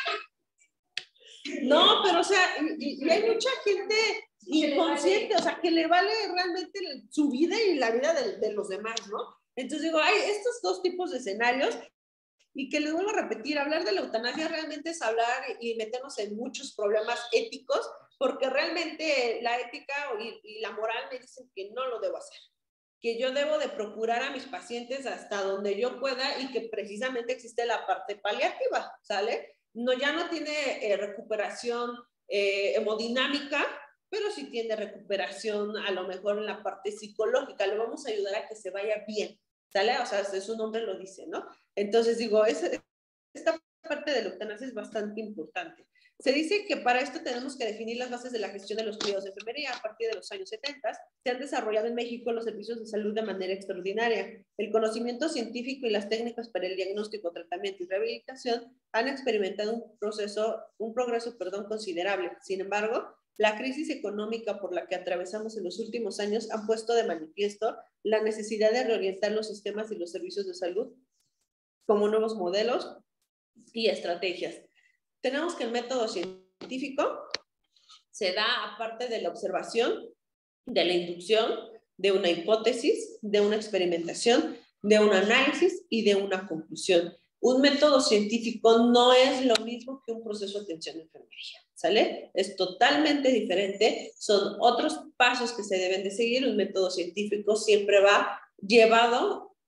No, pero, o sea, y, y hay mucha gente inconsciente, o sea, que le vale realmente su vida y la vida de, de los demás, ¿no? Entonces digo, hay estos dos tipos de escenarios. Y que les vuelvo a repetir, hablar de la eutanasia realmente es hablar y meternos en muchos problemas éticos, porque realmente la ética y, y la moral me dicen que no lo debo hacer, que yo debo de procurar a mis pacientes hasta donde yo pueda y que precisamente existe la parte paliativa, ¿sale? No, ya no tiene eh, recuperación eh, hemodinámica, pero sí tiene recuperación a lo mejor en la parte psicológica, le vamos a ayudar a que se vaya bien, ¿sale? O sea, su nombre lo dice, ¿no? Entonces digo, es, esta parte de la eutanasia es bastante importante. Se dice que para esto tenemos que definir las bases de la gestión de los cuidados de enfermería. A partir de los años setenta, se han desarrollado en México los servicios de salud de manera extraordinaria. El conocimiento científico y las técnicas para el diagnóstico, tratamiento y rehabilitación han experimentado un proceso, un progreso, perdón, considerable. Sin embargo, la crisis económica por la que atravesamos en los últimos años han puesto de manifiesto la necesidad de reorientar los sistemas y los servicios de salud como nuevos modelos y estrategias. Tenemos que el método científico se da aparte de la observación, de la inducción, de una hipótesis, de una experimentación, de un análisis y de una conclusión. Un método científico no es lo mismo que un proceso de atención de enfermería, ¿sale? Es totalmente diferente, son otros pasos que se deben de seguir. Un método científico siempre va llevado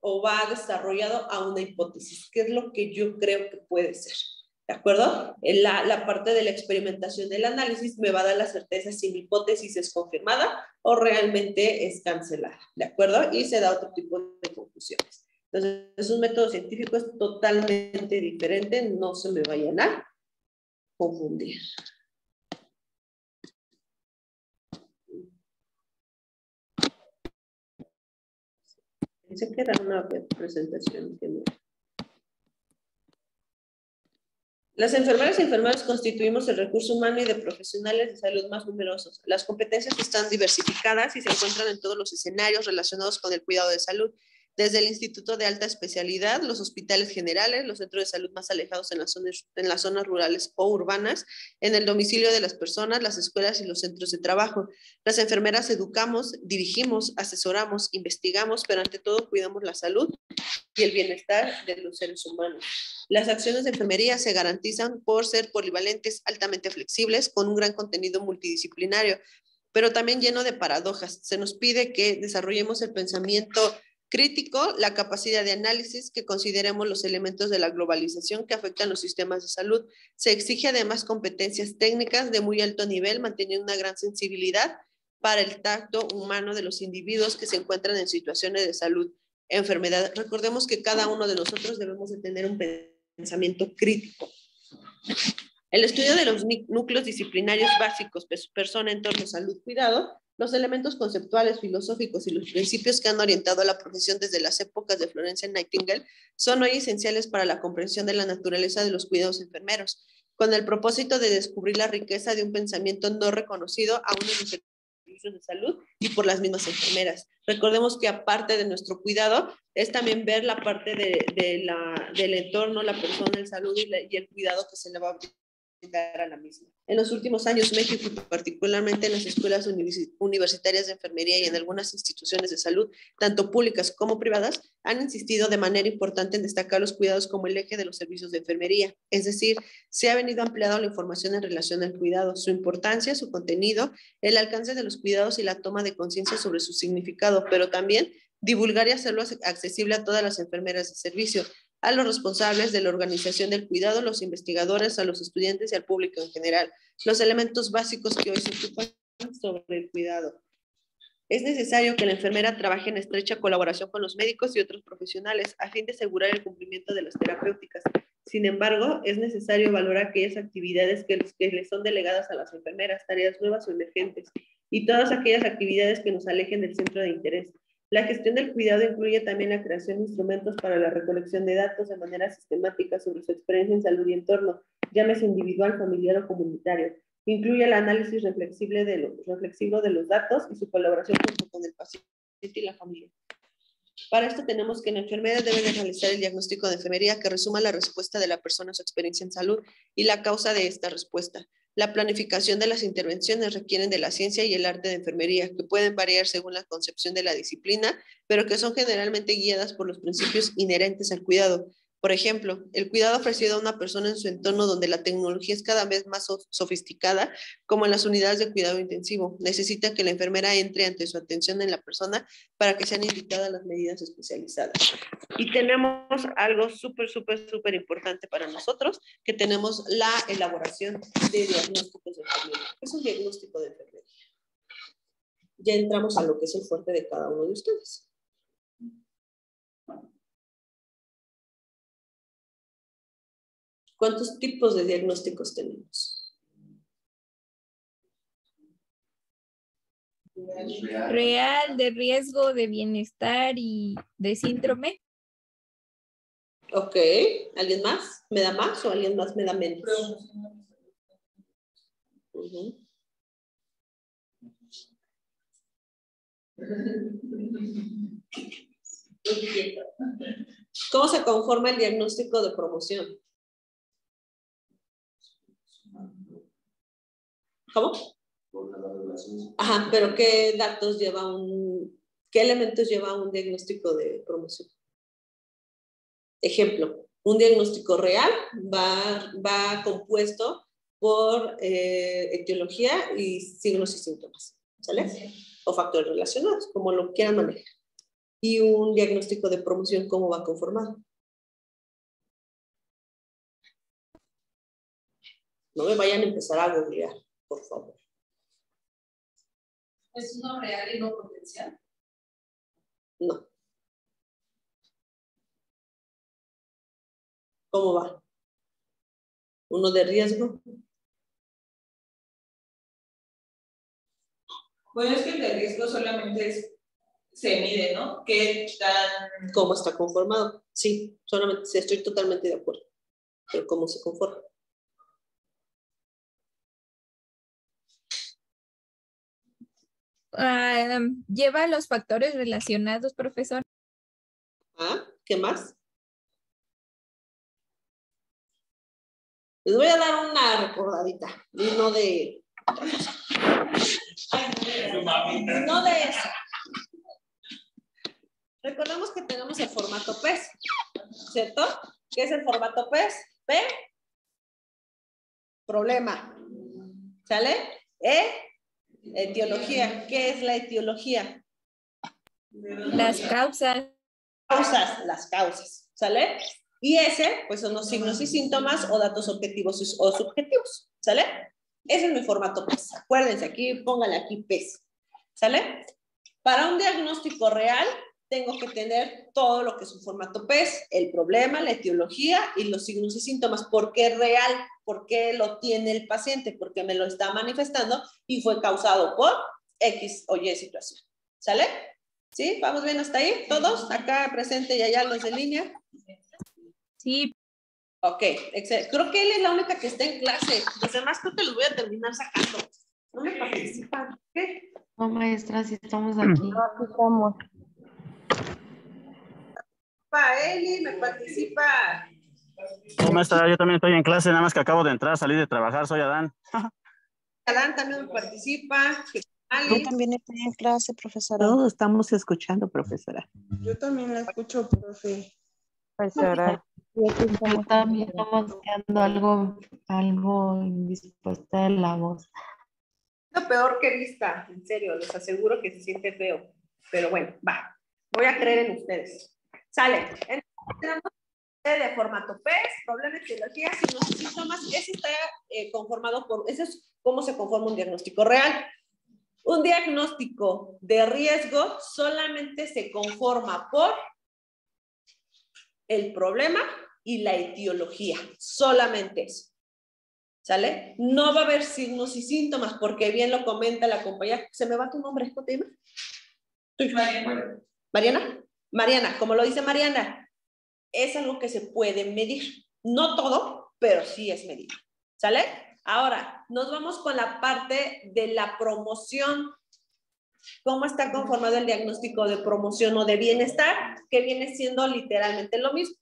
o va desarrollado a una hipótesis, que es lo que yo creo que puede ser. ¿De acuerdo? La, la parte de la experimentación del análisis me va a dar la certeza si mi hipótesis es confirmada o realmente es cancelada. ¿De acuerdo? Y se da otro tipo de conclusiones. Entonces, es un método científico, es totalmente diferente, no se me vayan a confundir. Pensé que era una presentación que no. Las enfermeras y enfermeros constituimos el recurso humano y de profesionales de salud más numerosos. Las competencias están diversificadas y se encuentran en todos los escenarios relacionados con el cuidado de salud, desde el Instituto de Alta Especialidad, los hospitales generales, los centros de salud más alejados en las zonas, en las zonas rurales o urbanas, en el domicilio de las personas, las escuelas y los centros de trabajo. Las enfermeras educamos, dirigimos, asesoramos, investigamos, pero ante todo cuidamos la salud y el bienestar de los seres humanos. Las acciones de enfermería se garantizan por ser polivalentes, altamente flexibles, con un gran contenido multidisciplinario, pero también lleno de paradojas. Se nos pide que desarrollemos el pensamiento crítico, la capacidad de análisis, que consideremos los elementos de la globalización que afectan los sistemas de salud. Se exige además competencias técnicas de muy alto nivel, manteniendo una gran sensibilidad para el tacto humano de los individuos que se encuentran en situaciones de salud, enfermedad. Recordemos que cada uno de nosotros debemos de tener un pensamiento crítico. El estudio de los núcleos disciplinarios básicos, persona, entorno, salud, cuidado, los elementos conceptuales, filosóficos y los principios que han orientado a la profesión desde las épocas de Florence Nightingale son hoy esenciales para la comprensión de la naturaleza de los cuidados enfermeros, con el propósito de descubrir la riqueza de un pensamiento no reconocido aún en los servicios de salud y por las mismas enfermeras. Recordemos que aparte de nuestro cuidado, es también ver la parte de, de la, del entorno, la persona, el salud y, la, y el cuidado que se le va a a la misma. En los últimos años, México, particularmente en las escuelas universitarias de enfermería y en algunas instituciones de salud, tanto públicas como privadas, han insistido de manera importante en destacar los cuidados como el eje de los servicios de enfermería. Es decir, se ha venido ampliando la información en relación al cuidado, su importancia, su contenido, el alcance de los cuidados y la toma de conciencia sobre su significado, pero también divulgar y hacerlo accesible a todas las enfermeras de servicio, a los responsables de la organización del cuidado, los investigadores, a los estudiantes y al público en general, los elementos básicos que hoy se ocupan sobre el cuidado. Es necesario que la enfermera trabaje en estrecha colaboración con los médicos y otros profesionales a fin de asegurar el cumplimiento de las terapéuticas. Sin embargo, es necesario valorar aquellas actividades que, que les son delegadas a las enfermeras, tareas nuevas o emergentes, y todas aquellas actividades que nos alejen del centro de interés. La gestión del cuidado incluye también la creación de instrumentos para la recolección de datos de manera sistemática sobre su experiencia en salud y entorno, llámese individual, familiar o comunitario. Incluye el análisis reflexivo de, lo, reflexivo de los datos y su colaboración junto con el paciente y la familia. Para esto tenemos que la enfermera debe de realizar el diagnóstico de enfermería que resuma la respuesta de la persona a su experiencia en salud y la causa de esta respuesta. La planificación de las intervenciones requieren de la ciencia y el arte de enfermería, que pueden variar según la concepción de la disciplina, pero que son generalmente guiadas por los principios inherentes al cuidado. Por ejemplo, el cuidado ofrecido a una persona en su entorno donde la tecnología es cada vez más sofisticada, como en las unidades de cuidado intensivo, necesita que la enfermera entre ante su atención en la persona para que sean indicadas las medidas especializadas. Y tenemos algo súper, súper, súper importante para nosotros, que tenemos la elaboración de diagnósticos de enfermería. ¿Qué es un diagnóstico de enfermería? Ya entramos a lo que es el fuerte de cada uno de ustedes. ¿Cuántos tipos de diagnósticos tenemos? Real, de riesgo, de bienestar y de síndrome. Ok. ¿Alguien más me da más o alguien más me da menos? Uh-huh. ¿Cómo se conforma el diagnóstico de promoción? ¿Cómo? Ajá, pero ¿qué datos lleva un, qué elementos lleva un diagnóstico de promoción? Ejemplo, un diagnóstico real va, va compuesto por eh, etiología y signos y síntomas, ¿sale? O factores relacionados, como lo quieran manejar. Y un diagnóstico de promoción, ¿cómo va conformado? No me vayan a empezar a googlear, por favor. ¿Es uno real y no potencial? No. ¿Cómo va? ¿Uno de riesgo? Bueno, es que el de riesgo solamente es, se mide, ¿no? ¿Qué tan... ¿Cómo está conformado? Sí, solamente, sí, estoy totalmente de acuerdo. Pero ¿cómo se conforma? Uh, ¿Lleva los factores relacionados, profesor? ¿Ah? ¿Qué más? Les voy a dar una recordadita, y no de... No de eso. Recordemos que tenemos el formato P E S, ¿cierto? ¿Qué es el formato P E S? P, problema. ¿Sale? E, etiología. ¿Qué es la etiología? Las causas. Causas, las causas. ¿Sale? Y ese, pues son los signos y síntomas o datos objetivos o subjetivos. ¿Sale? Ese es mi formato P E S. Acuérdense, aquí, pónganle aquí P E S. ¿Sale? Para un diagnóstico real, tengo que tener todo lo que es un formato P E S, el problema, la etiología y los signos y síntomas. ¿Por qué real? ¿Por qué lo tiene el paciente? Porque me lo está manifestando y fue causado por X o Y situación. ¿Sale? ¿Sí? ¿Vamos bien hasta ahí? ¿Todos? Acá presente y allá los de línea. Sí. Ok, excelente. Creo que él es la única que está en clase. Los demás creo que los voy a terminar sacando. No me participan. ¿Qué? No, maestra, sí estamos aquí. Aquí estamos. Eli, me participa. No, maestra, yo también estoy en clase, nada más que acabo de entrar, salí de trabajar, soy Adán. Adán también me participa. Yo también estoy en clase, profesora. Todos estamos escuchando, profesora. Yo también la escucho, profe. Profesora. Yo también estamos quedando algo, algo indispuesta de la voz. Lo peor que vista, en serio, les aseguro que se siente feo. Pero bueno, va. Voy a creer en ustedes. Sale. Tenemos de formato P E S, problema, etiología, signos y síntomas. Ese está eh, conformado por, ese es cómo se conforma un diagnóstico real. Un diagnóstico de riesgo solamente se conforma por el problema y la etiología. Solamente eso. ¿Sale? No va a haber signos y síntomas, porque bien lo comenta la compañera. ¿Se me va tu nombre? ¿Cómo te llamas? Mariana. Mariana. Mariana, como lo dice Mariana, es algo que se puede medir. No todo, pero sí es medible. ¿Sale? Ahora, nos vamos con la parte de la promoción. ¿Cómo está conformado el diagnóstico de promoción o de bienestar? Que viene siendo literalmente lo mismo.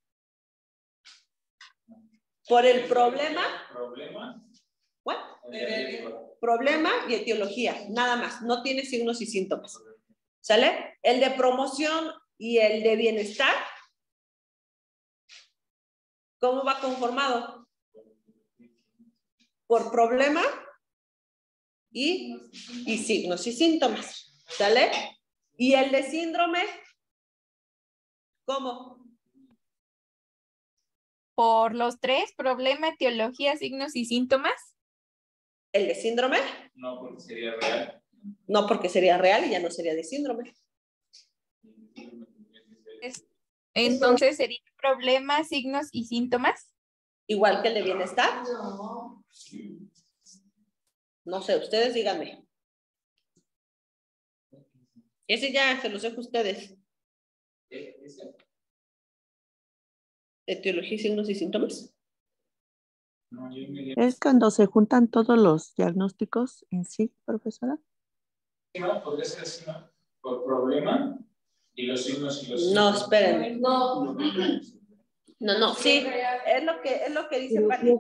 Por el problema. Problema. ¿What? Problema y etiología, nada más. No tiene signos y síntomas. ¿Sale? El de promoción y el de bienestar. ¿Cómo va conformado? Por problema y, y signos y síntomas. ¿Sale? Y el de síndrome, ¿cómo? Por los tres, problema, etiología, signos y síntomas. ¿El de síndrome? No, porque sería real. No, porque sería real y ya no sería de síndrome. Entonces, ¿sería problema, signos y síntomas? Igual que el de bienestar. No. No sé, ustedes díganme. Ese ya se los dejo a ustedes. ¿Etiología, signos y síntomas? ¿Es cuando se juntan todos los diagnósticos en sí, profesora? No, podría ser así, ¿no? Por problema y los signos y los síntomas. No, espérenme. No. No, no, sí. Es lo que, es lo que dice Pati.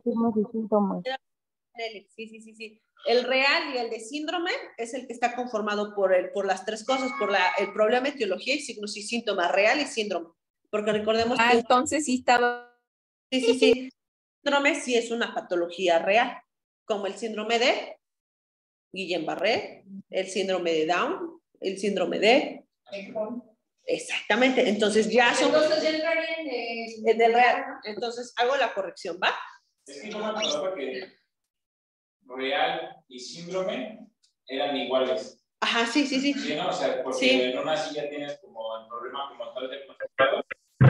Sí, sí, sí, sí. El real y el de síndrome es el que está conformado por, el, por las tres cosas, por la, el problema, etiología y signos y síntomas, real y síndrome. Porque recordemos ah, que... entonces sí estaba... Sí, sí, sí. Síndrome sí es una patología real, como el síndrome de Guillain-Barré, el síndrome de Down, el síndrome de Exactamente, entonces ya son... Entonces ya entraría en el... En el real, entonces hago la corrección, ¿va? Es que no me acordaba que real y síndrome eran iguales. Ajá, sí, sí, sí. Sí, ¿no? O sea, porque sí. en una sí ya tienes como el problema como tal de concentrado.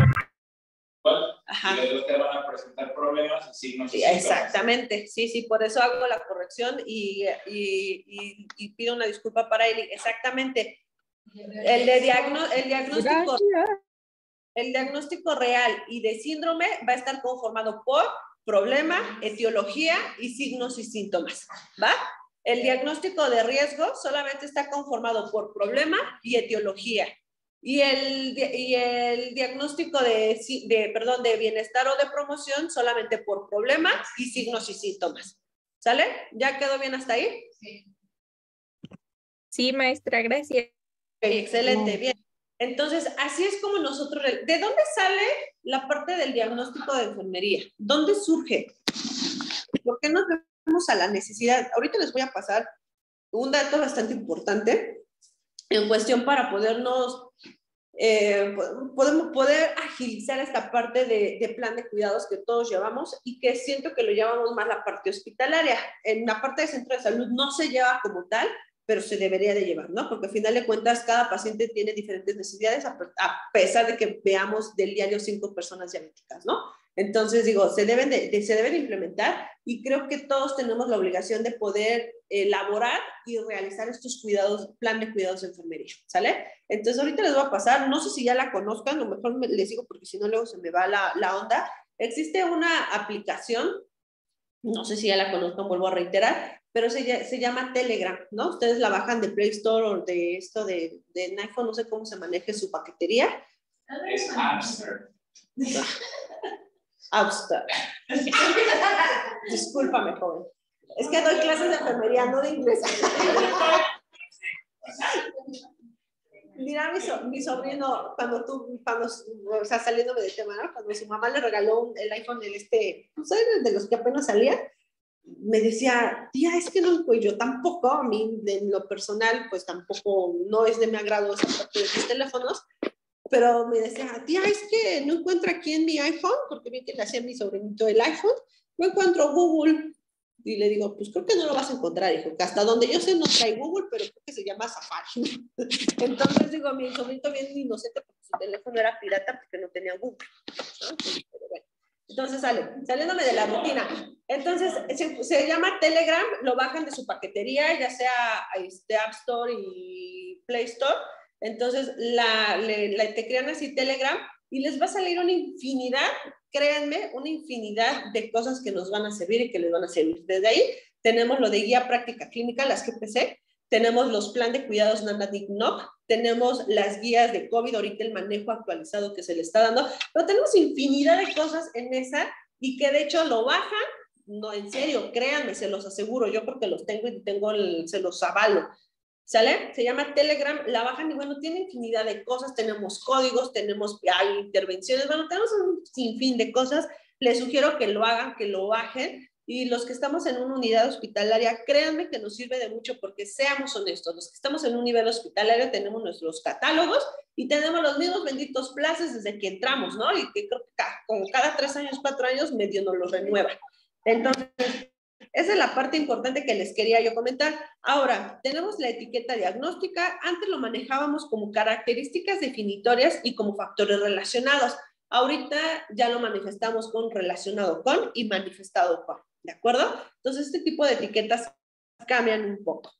Ajá. Y luego te van a presentar problemas y signos. Sí, exactamente, sí, sí, por eso hago la corrección y, y, y, y pido una disculpa para él. Exactamente. El, de diagno, el diagnóstico... Gracias. El diagnóstico real y de síndrome va a estar conformado por problema, etiología y signos y síntomas, ¿va? El diagnóstico de riesgo solamente está conformado por problema y etiología. Y el, y el diagnóstico de, de, perdón, de bienestar o de promoción solamente por problema y signos y síntomas. ¿Sale? ¿Ya quedó bien hasta ahí? Sí, sí, maestra, gracias. Okay, excelente, bien. Entonces, así es como nosotros... ¿De dónde sale la parte del diagnóstico de enfermería? ¿Dónde surge? ¿Por qué no tenemos a la necesidad? Ahorita les voy a pasar un dato bastante importante en cuestión para podernos... Eh, podemos poder agilizar esta parte de, de plan de cuidados que todos llevamos y que siento que lo llevamos más la parte hospitalaria. En la parte de centro de salud no se lleva como tal, pero se debería de llevar, ¿no? Porque al final de cuentas cada paciente tiene diferentes necesidades a pesar de que veamos del diario cinco personas diabéticas, ¿no? Entonces, digo, se deben de, de, se deben de implementar y creo que todos tenemos la obligación de poder elaborar y realizar estos cuidados, plan de cuidados de enfermería, ¿sale? Entonces, ahorita les voy a pasar, no sé si ya la conozcan, a lo mejor me, les digo porque si no luego se me va la, la onda. Existe una aplicación, no sé si ya la conozcan, vuelvo a reiterar, pero se, se llama Telegram, ¿no? Ustedes la bajan de Play Store o de esto de, de iPhone, no sé cómo se maneje su paquetería. Es Amster. Amster. Discúlpame, joven. Es que doy clases de enfermería, no de inglés. Mira, mi, so, mi sobrino, cuando tú, cuando, o sea, saliéndome del tema, ¿no? Cuando su mamá le regaló un, el iPhone, el este, no sé, de los que apenas salían, me decía, tía, es que no, pues yo tampoco, a mí, en lo personal, pues tampoco, no es de mi agrado esa parte de mis teléfonos, pero me decía, tía, es que no encuentro aquí en mi iPhone, porque vi que le hacía mi sobrinito el iPhone, no encuentro Google. Y le digo, pues creo que no lo vas a encontrar, hijo, que hasta donde yo sé no trae Google, pero creo que se llama Safari. Entonces digo, mi sobrinito bien inocente porque su teléfono era pirata porque no tenía Google, ¿no? Pero bueno. Entonces sale, saliéndome de la rutina. Entonces se, se llama Telegram, lo bajan de su paquetería, ya sea este, App Store y Play Store. Entonces la, le, la, te crean así Telegram y les va a salir una infinidad, créanme, una infinidad de cosas que nos van a servir y que les van a servir. Desde ahí tenemos lo de guía práctica clínica, las G P C, tenemos los plan de cuidados NANADIC-NOC, tenemos las guías de COVID, ahorita el manejo actualizado que se le está dando, pero tenemos infinidad de cosas en esa y que de hecho lo bajan, no, en serio, créanme, se los aseguro, yo porque los tengo y tengo el, se los avalo. ¿Sale? Se llama Telegram, la bajan y bueno, tiene infinidad de cosas, tenemos códigos, tenemos, hay intervenciones, bueno, tenemos un sinfín de cosas. Les sugiero que lo hagan, que lo bajen y los que estamos en una unidad hospitalaria, créanme que nos sirve de mucho porque seamos honestos, los que estamos en un nivel hospitalario tenemos nuestros catálogos y tenemos los mismos benditos plazos desde que entramos, ¿no? Y que creo que cada, como cada tres años, cuatro años medio nos los renueva. Entonces, esa es la parte importante que les quería yo comentar. Ahora, tenemos la etiqueta diagnóstica. Antes lo manejábamos como características definitorias y como factores relacionados. Ahorita ya lo manifestamos con relacionado con y manifestado con. ¿De acuerdo? Entonces, este tipo de etiquetas cambian un poco.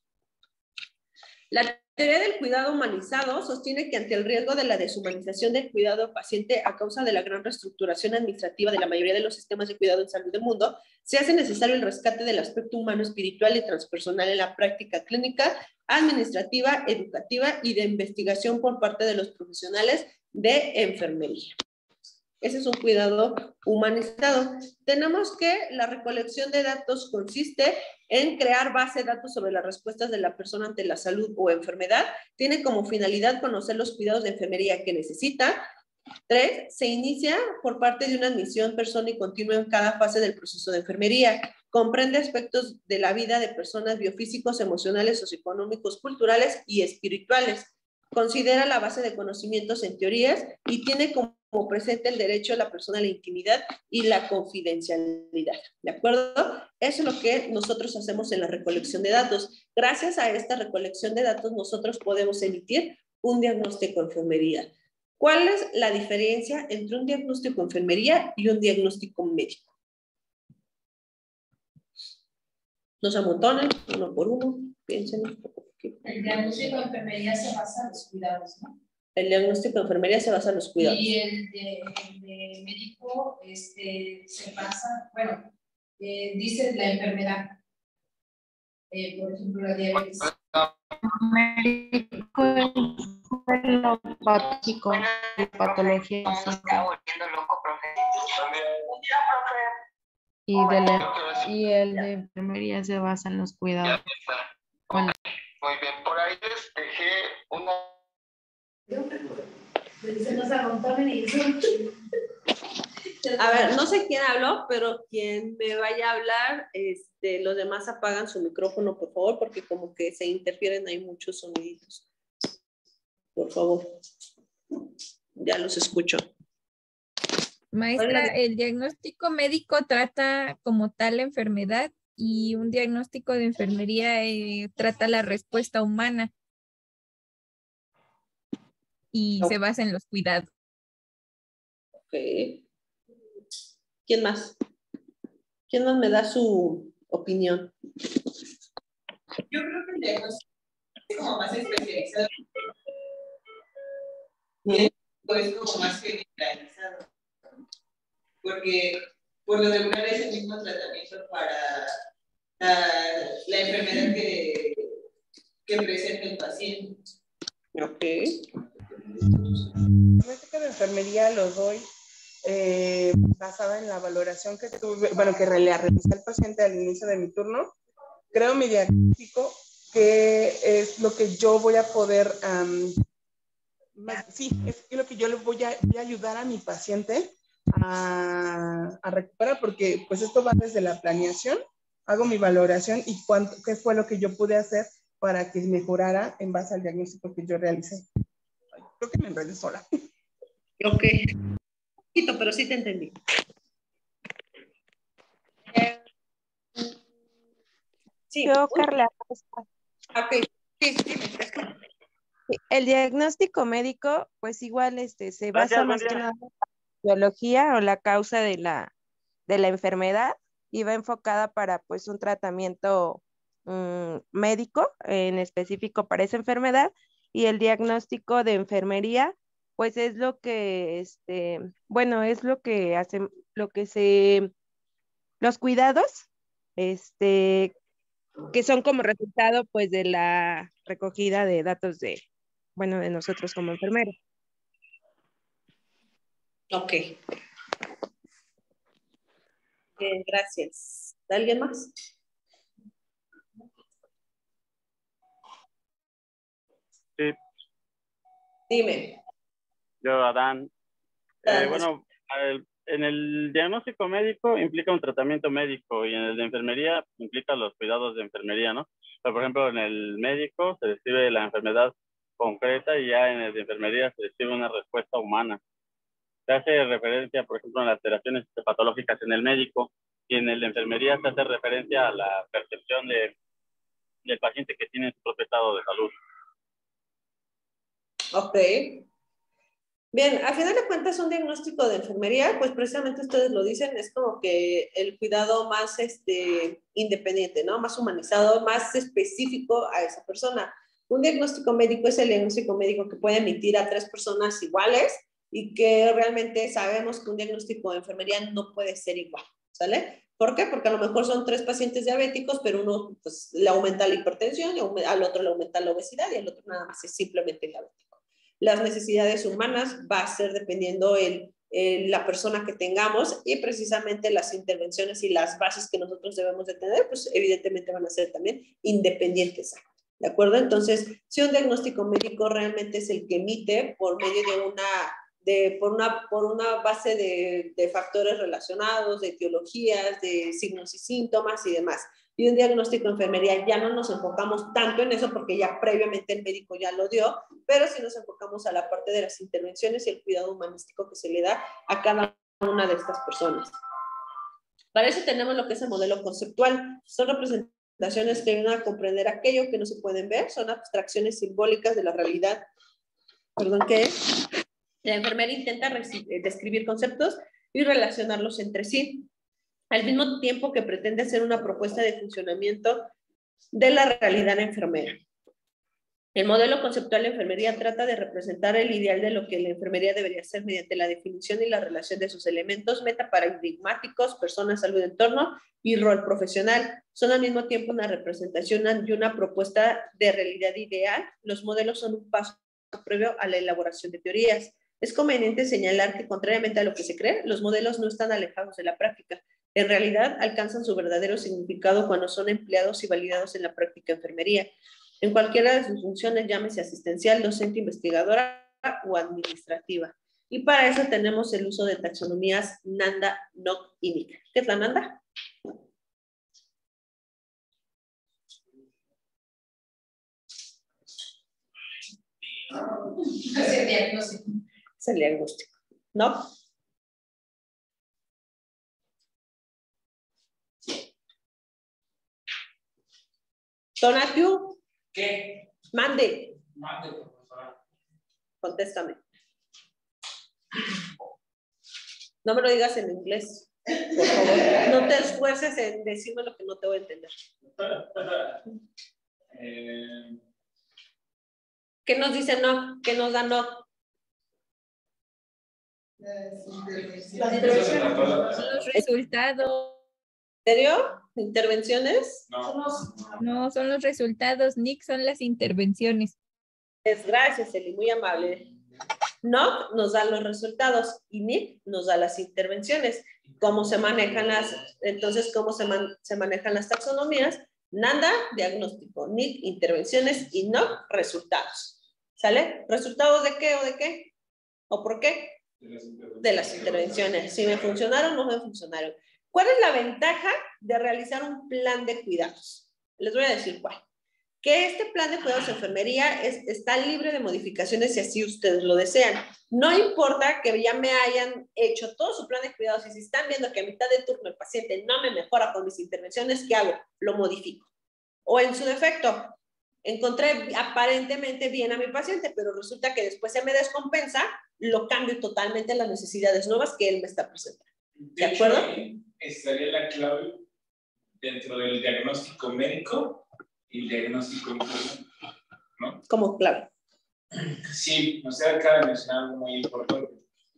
La teoría del cuidado humanizado sostiene que ante el riesgo de la deshumanización del cuidado al paciente a causa de la gran reestructuración administrativa de la mayoría de los sistemas de cuidado en salud del mundo, se hace necesario el rescate del aspecto humano, espiritual y transpersonal en la práctica clínica, administrativa, educativa y de investigación por parte de los profesionales de enfermería. Ese es un cuidado humanizado. Tenemos que la recolección de datos consiste en crear base de datos sobre las respuestas de la persona ante la salud o enfermedad. Tiene como finalidad conocer los cuidados de enfermería que necesita. Tres, se inicia por parte de una admisión persona y continua en cada fase del proceso de enfermería. Comprende aspectos de la vida de personas biofísicos, emocionales, socioeconómicos, culturales y espirituales. considera la base de conocimientos en teorías y tiene como presente el derecho de la persona a la intimidad y la confidencialidad, ¿de acuerdo? Eso es lo que nosotros hacemos en la recolección de datos. Gracias a esta recolección de datos nosotros podemos emitir un diagnóstico de enfermería. ¿Cuál es la diferencia entre un diagnóstico de enfermería y un diagnóstico médico? No se amontonen, uno por uno, piensen un poco. El diagnóstico de enfermería se basa en los cuidados, ¿no? El diagnóstico de enfermería se basa en los cuidados. Y el de, el de médico este, se basa, bueno, eh, dice la enfermedad. Eh, por ejemplo, la diabetes. Médico es lo patológico, patología. Y, de la, y el de enfermería se basa en los cuidados. Bueno. Muy bien, por ahí les dejé una... A ver, no sé quién habló, pero quien me vaya a hablar, este, los demás apagan su micrófono, por favor, porque como que se interfieren, hay muchos soniditos. Por favor. Ya los escucho. Maestra, el diagnóstico médico trata como tal la enfermedad y un diagnóstico de enfermería eh, trata la respuesta humana y oh. se basa en los cuidados. Ok. ¿Quién más? ¿Quién más me da su opinión? Yo creo que el diagnóstico es como más especializado. Y el es como más generalizado. Porque por lo regular es el mismo tratamiento para la, la enfermedad que, que presenta el paciente. Ok. El diagnóstico de enfermería lo doy eh, basada en la valoración que tuve, bueno, que le realicé al paciente al inicio de mi turno. Creo mi diagnóstico, que es lo que yo voy a poder, um, más, sí, es lo que yo le voy a, voy a ayudar a mi paciente a, a recuperar, porque pues esto va desde la planeación, hago mi valoración y cuánto, qué fue lo que yo pude hacer para que mejorara en base al diagnóstico que yo realicé. Creo que me enredé sola. Ok. Un poquito, pero sí te entendí. Sí, yo, Carla. Ok, sí, dime, sí, el diagnóstico médico, pues igual este, se basa más que nada en la biología o la causa de la, de la enfermedad y va enfocada para pues un tratamiento um, médico en específico para esa enfermedad, y el diagnóstico de enfermería pues es lo que, este, bueno, es lo que hace, lo que se, los cuidados, este, que son como resultado pues de la recogida de datos de, bueno, de nosotros como enfermeros. Ok. Bien, gracias. ¿Alguien más? Sí. Dime. Yo, Adán. Eh, bueno, el, en el diagnóstico médico implica un tratamiento médico y en el de enfermería implica los cuidados de enfermería, ¿no? Pero, por ejemplo, en el médico se describe la enfermedad concreta y ya en el de enfermería se describe una respuesta humana. Se hace referencia, por ejemplo, a las alteraciones patológicas en el médico y en el de enfermería se hace referencia a la percepción de, del paciente que tiene su propio estado de salud. Ok. Bien, a final de cuentas un diagnóstico de enfermería, pues precisamente ustedes lo dicen, es como que el cuidado más este, independiente, ¿no? Más humanizado, más específico a esa persona. Un diagnóstico médico es el diagnóstico médico que puede emitir a tres personas iguales y que realmente sabemos que un diagnóstico de enfermería no puede ser igual, ¿sale? ¿Por qué? Porque a lo mejor son tres pacientes diabéticos, pero uno pues, le aumenta la hipertensión, y al otro le aumenta la obesidad y al otro nada más es simplemente diabético. Las necesidades humanas va a ser dependiendo el, el, la persona que tengamos y precisamente las intervenciones y las bases que nosotros debemos de tener, pues evidentemente van a ser también independientes. ¿De acuerdo? Entonces, si un diagnóstico médico realmente es el que emite por medio de una, de, por una, por una base de, de factores relacionados, de etiologías, de signos y síntomas y demás. y un diagnóstico de enfermería. Ya no nos enfocamos tanto en eso porque ya previamente el médico ya lo dio, pero sí nos enfocamos a la parte de las intervenciones y el cuidado humanístico que se le da a cada una de estas personas. Para eso tenemos lo que es el modelo conceptual. Son representaciones que ayudan a comprender aquello que no se pueden ver, son abstracciones simbólicas de la realidad. Perdón, ¿qué es? La enfermera intenta describir conceptos y relacionarlos entre sí, al mismo tiempo que pretende hacer una propuesta de funcionamiento de la realidad enfermera. El modelo conceptual de enfermería trata de representar el ideal de lo que la enfermería debería ser mediante la definición y la relación de sus elementos metaparadigmáticos, personas, salud, entorno y rol profesional. Son al mismo tiempo una representación y una propuesta de realidad ideal. Los modelos son un paso previo a la elaboración de teorías. Es conveniente señalar que, contrariamente a lo que se cree, los modelos no están alejados de la práctica. En realidad, alcanzan su verdadero significado cuando son empleados y validados en la práctica de enfermería, en cualquiera de sus funciones, llámese asistencial, docente, investigadora o administrativa. Y para eso tenemos el uso de taxonomías Nanda, Nock y Nick. ¿Qué es la Nanda? Es el diagnóstico. Es el diagnóstico, ¿no? Donatiu. ¿Qué? Mande. Mande, profesora. Contéstame. No me lo digas en inglés, por favor. No te esfuerces en decirme lo que no te voy a entender. eh... ¿Qué nos dice no? ¿Qué nos da no? Las intervenciones. Las intervenciones. Los resultados. ¿En serio? ¿Intervenciones? No. No, son los resultados. Nick son las intervenciones. Es gracias, Eli, muy amable. Nock nos da los resultados y Nick nos da las intervenciones. ¿Cómo se manejan las, entonces, cómo se, man, se manejan las taxonomías? Nanda, diagnóstico. Nick, intervenciones. Y Nock, resultados. ¿Sale? ¿Resultados de qué o de qué? ¿O por qué? De las intervenciones. Si me funcionaron o no me funcionaron. ¿Cuál es la ventaja de realizar un plan de cuidados? Les voy a decir cuál. Que este plan de cuidados de enfermería es, está libre de modificaciones si así ustedes lo desean. No importa que ya me hayan hecho todo su plan de cuidados y si están viendo que a mitad de turno el paciente no me mejora con mis intervenciones, ¿qué hago? Lo modifico. O en su defecto, encontré aparentemente bien a mi paciente, pero resulta que después se me descompensa, lo cambio totalmente a las necesidades nuevas que él me está presentando. ¿De acuerdo? Ahí estaría la clave dentro del diagnóstico médico y el diagnóstico incluso, ¿no? Como clave. Sí, nos acaba de mencionar algo muy importante.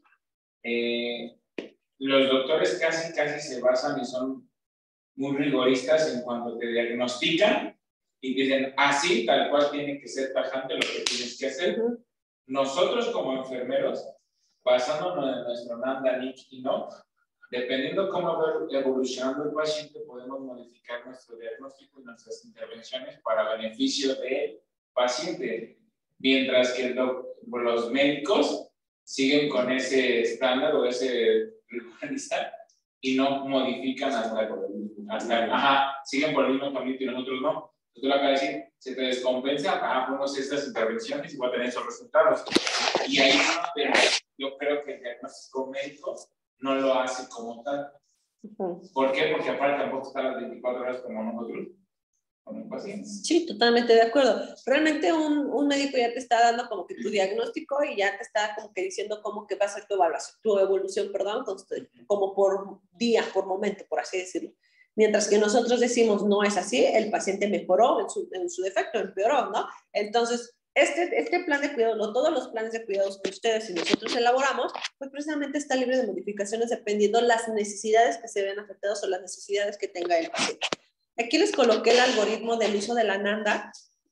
Eh, los doctores casi, casi se basan y son muy rigoristas en cuanto te diagnostican y dicen, así, tal cual tiene que ser tajante lo que tienes que hacer. Nosotros como enfermeros, basándonos en nuestro Nanda, Nick y Nock, dependiendo cómo va evolucionando el paciente, podemos modificar nuestro diagnóstico y nuestras intervenciones para beneficio del paciente. Mientras que los médicos siguen con ese estándar o ese rigorista y no modifican hasta, hasta ajá, siguen por el mismo camino y nosotros no. Tú lo acabas de decir, se te descompensa, ah, ponemos estas intervenciones y voy a tener esos resultados. Y ahí yo creo que el diagnóstico médico no lo hace como tal. ¿Por qué? Porque aparte tampoco está las veinticuatro horas como nosotros con el paciente. Sí, totalmente de acuerdo. Realmente un, un médico ya te está dando como que tu diagnóstico y ya te está como que diciendo cómo que va a ser tu evaluación, tu evolución, perdón, como por día, por momento, por así decirlo. Mientras que nosotros decimos no es así, el paciente mejoró en su, en su defecto, empeoró, ¿no? Entonces, Este, este plan de cuidado, no, todos los planes de cuidados que ustedes y nosotros elaboramos, pues precisamente está libre de modificaciones dependiendo las necesidades que se vean afectadas o las necesidades que tenga el paciente. Aquí les coloqué el algoritmo del uso de la Nanda,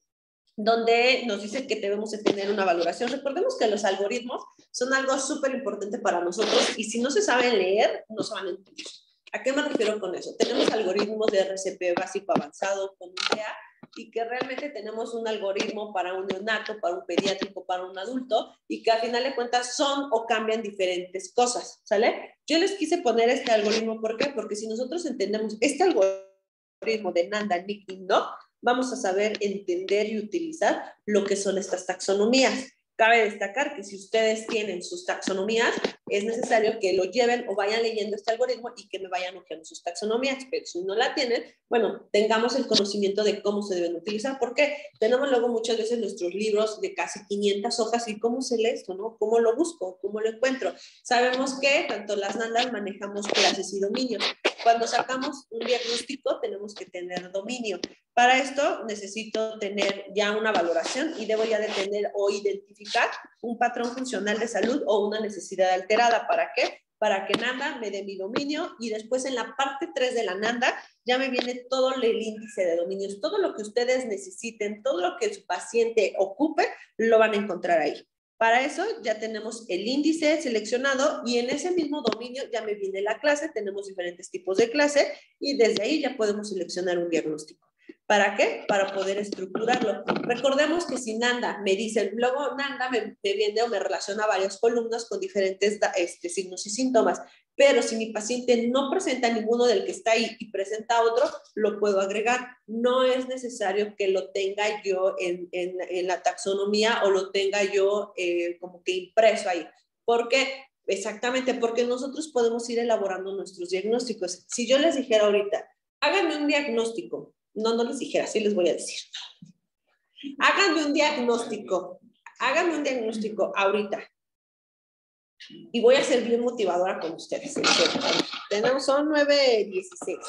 donde nos dice que debemos de tener una valoración. Recordemos que los algoritmos son algo súper importante para nosotros y si no se saben leer, no se van a entender. ¿A qué me refiero con eso? Tenemos algoritmos de R C P básico avanzado con I D E A, y que realmente tenemos un algoritmo para un neonato, para un pediátrico, para un adulto, y que al final de cuentas son o cambian diferentes cosas, ¿sale? Yo les quise poner este algoritmo, ¿por qué? Porque si nosotros entendemos este algoritmo, algoritmo de Nanda, Nick y no, vamos a saber entender y utilizar lo que son estas taxonomías. Cabe destacar que si ustedes tienen sus taxonomías, es necesario que lo lleven o vayan leyendo este algoritmo y que me vayan hojeando sus taxonomías, pero si no la tienen, bueno, tengamos el conocimiento de cómo se deben utilizar, porque tenemos luego muchas veces nuestros libros de casi quinientas hojas y cómo se lee esto, ¿no? ¿Cómo lo busco? ¿Cómo lo encuentro? Sabemos que tanto las Nandas manejamos clases y dominios. Cuando sacamos un diagnóstico tenemos que tener dominio. Para esto necesito tener ya una valoración y debo ya de tener o identificar un patrón funcional de salud o una necesidad alterada. ¿Para qué? Para que Nanda me dé mi dominio y después en la parte tres de la Nanda ya me viene todo el índice de dominios. Todo lo que ustedes necesiten, todo lo que su paciente ocupe, lo van a encontrar ahí. Para eso ya tenemos el índice seleccionado y en ese mismo dominio ya me viene la clase, tenemos diferentes tipos de clase y desde ahí ya podemos seleccionar un diagnóstico. ¿Para qué? Para poder estructurarlo. Recordemos que si Nanda me dice, luego Nanda me, me viene o me relaciona varias columnas con diferentes este, signos y síntomas, pero si mi paciente no presenta ninguno del que está ahí y presenta otro, lo puedo agregar. No es necesario que lo tenga yo en, en, en la taxonomía o lo tenga yo eh, como que impreso ahí. ¿Por qué? Exactamente, porque nosotros podemos ir elaborando nuestros diagnósticos. Si yo les dijera ahorita, háganme un diagnóstico. No, no les dijera, sí les voy a decir. Háganme un diagnóstico. Háganme un diagnóstico ahorita. Y voy a ser bien motivadora con ustedes. Tenemos, son nueve dieciséis.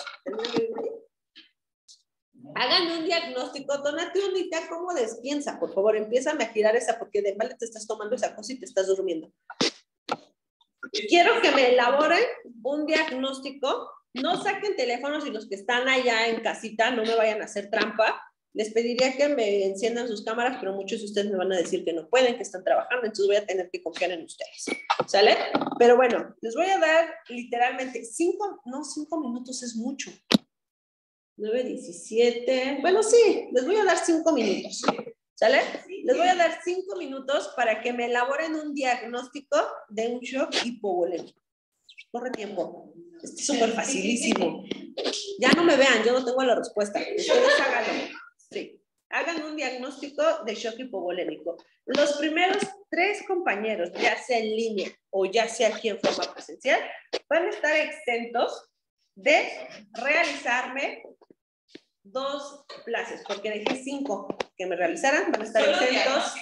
Háganme un diagnóstico. Dónate unita, ¿cómo despiensa? Por favor, empiézame a girar esa porque de mal te estás tomando esa cosa y te estás durmiendo. Quiero que me elaboren un diagnóstico. No saquen teléfonos y los que están allá en casita no me vayan a hacer trampa. Les pediría que me enciendan sus cámaras, pero muchos de ustedes me van a decir que no pueden, que están trabajando, entonces voy a tener que confiar en ustedes. ¿Sale? Pero bueno, les voy a dar literalmente cinco, no, cinco minutos es mucho. nueve diecisiete. Bueno, sí, les voy a dar cinco minutos. ¿Sale? Les voy a dar cinco minutos para que me elaboren un diagnóstico de un shock hipovolémico. Corre tiempo. Esto es súper facilísimo. Ya no me vean, yo no tengo la respuesta. Ustedes háganlo. Sí. Hagan un diagnóstico de shock hipovolémico. Los primeros tres compañeros, ya sea en línea o ya sea aquí en forma presencial, van a estar exentos de realizarme dos clases, porque dejé cinco que me realizaran, van a estar exentos.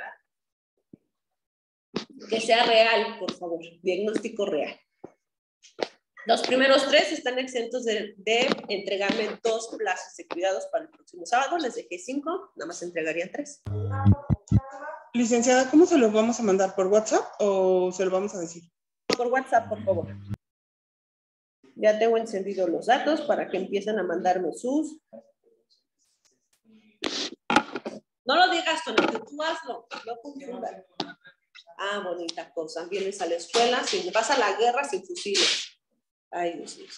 Que sea real, por favor. Diagnóstico real. Los primeros tres están exentos de, de entregarme dos plazas de cuidados para el próximo sábado. Les dejé cinco, nada más entregarían tres. Licenciada, ¿cómo se los vamos a mandar? ¿Por WhatsApp o se lo vamos a decir? Por WhatsApp, por favor. Ya tengo encendidos los datos para que empiecen a mandarme sus. No lo digas, Tony, que tú hazlo. No confundas. Ah, bonita cosa. Vienes a la escuela, sin, vas a la guerra sin fusiles. Ay, Dios mío.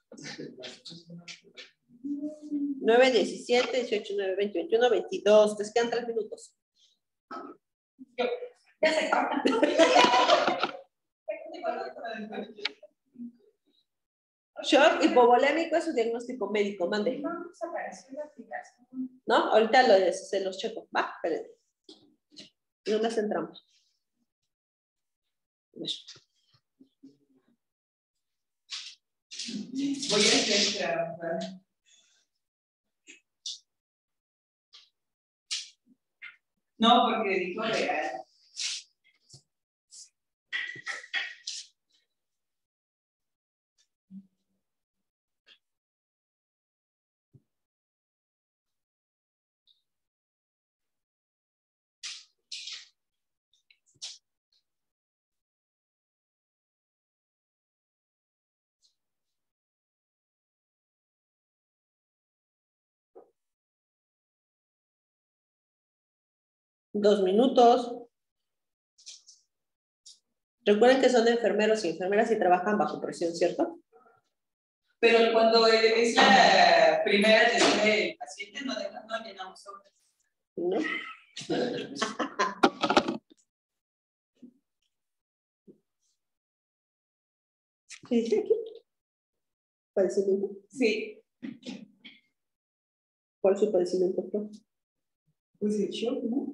nueve, diecisiete, dieciocho, nueve, veinte, veintiuno, veintidós. Les quedan tres minutos. Ya se corta. Shock hipovolémico es un diagnóstico médico. Mande. ¿No? Ahorita lo, se los checo. Va, espérenme. No me hacen trampa. Voy a hacer trampa. No, porque dijo real. Dos minutos. Recuerden que son enfermeros y enfermeras y trabajan bajo presión, ¿cierto? Pero cuando es la primera atención del paciente, no, no llenamos hojas. ¿No? ¿Qué dice aquí? ¿Padecimiento? Sí. ¿Cuál es su padecimiento? Pues el shock, ¿no?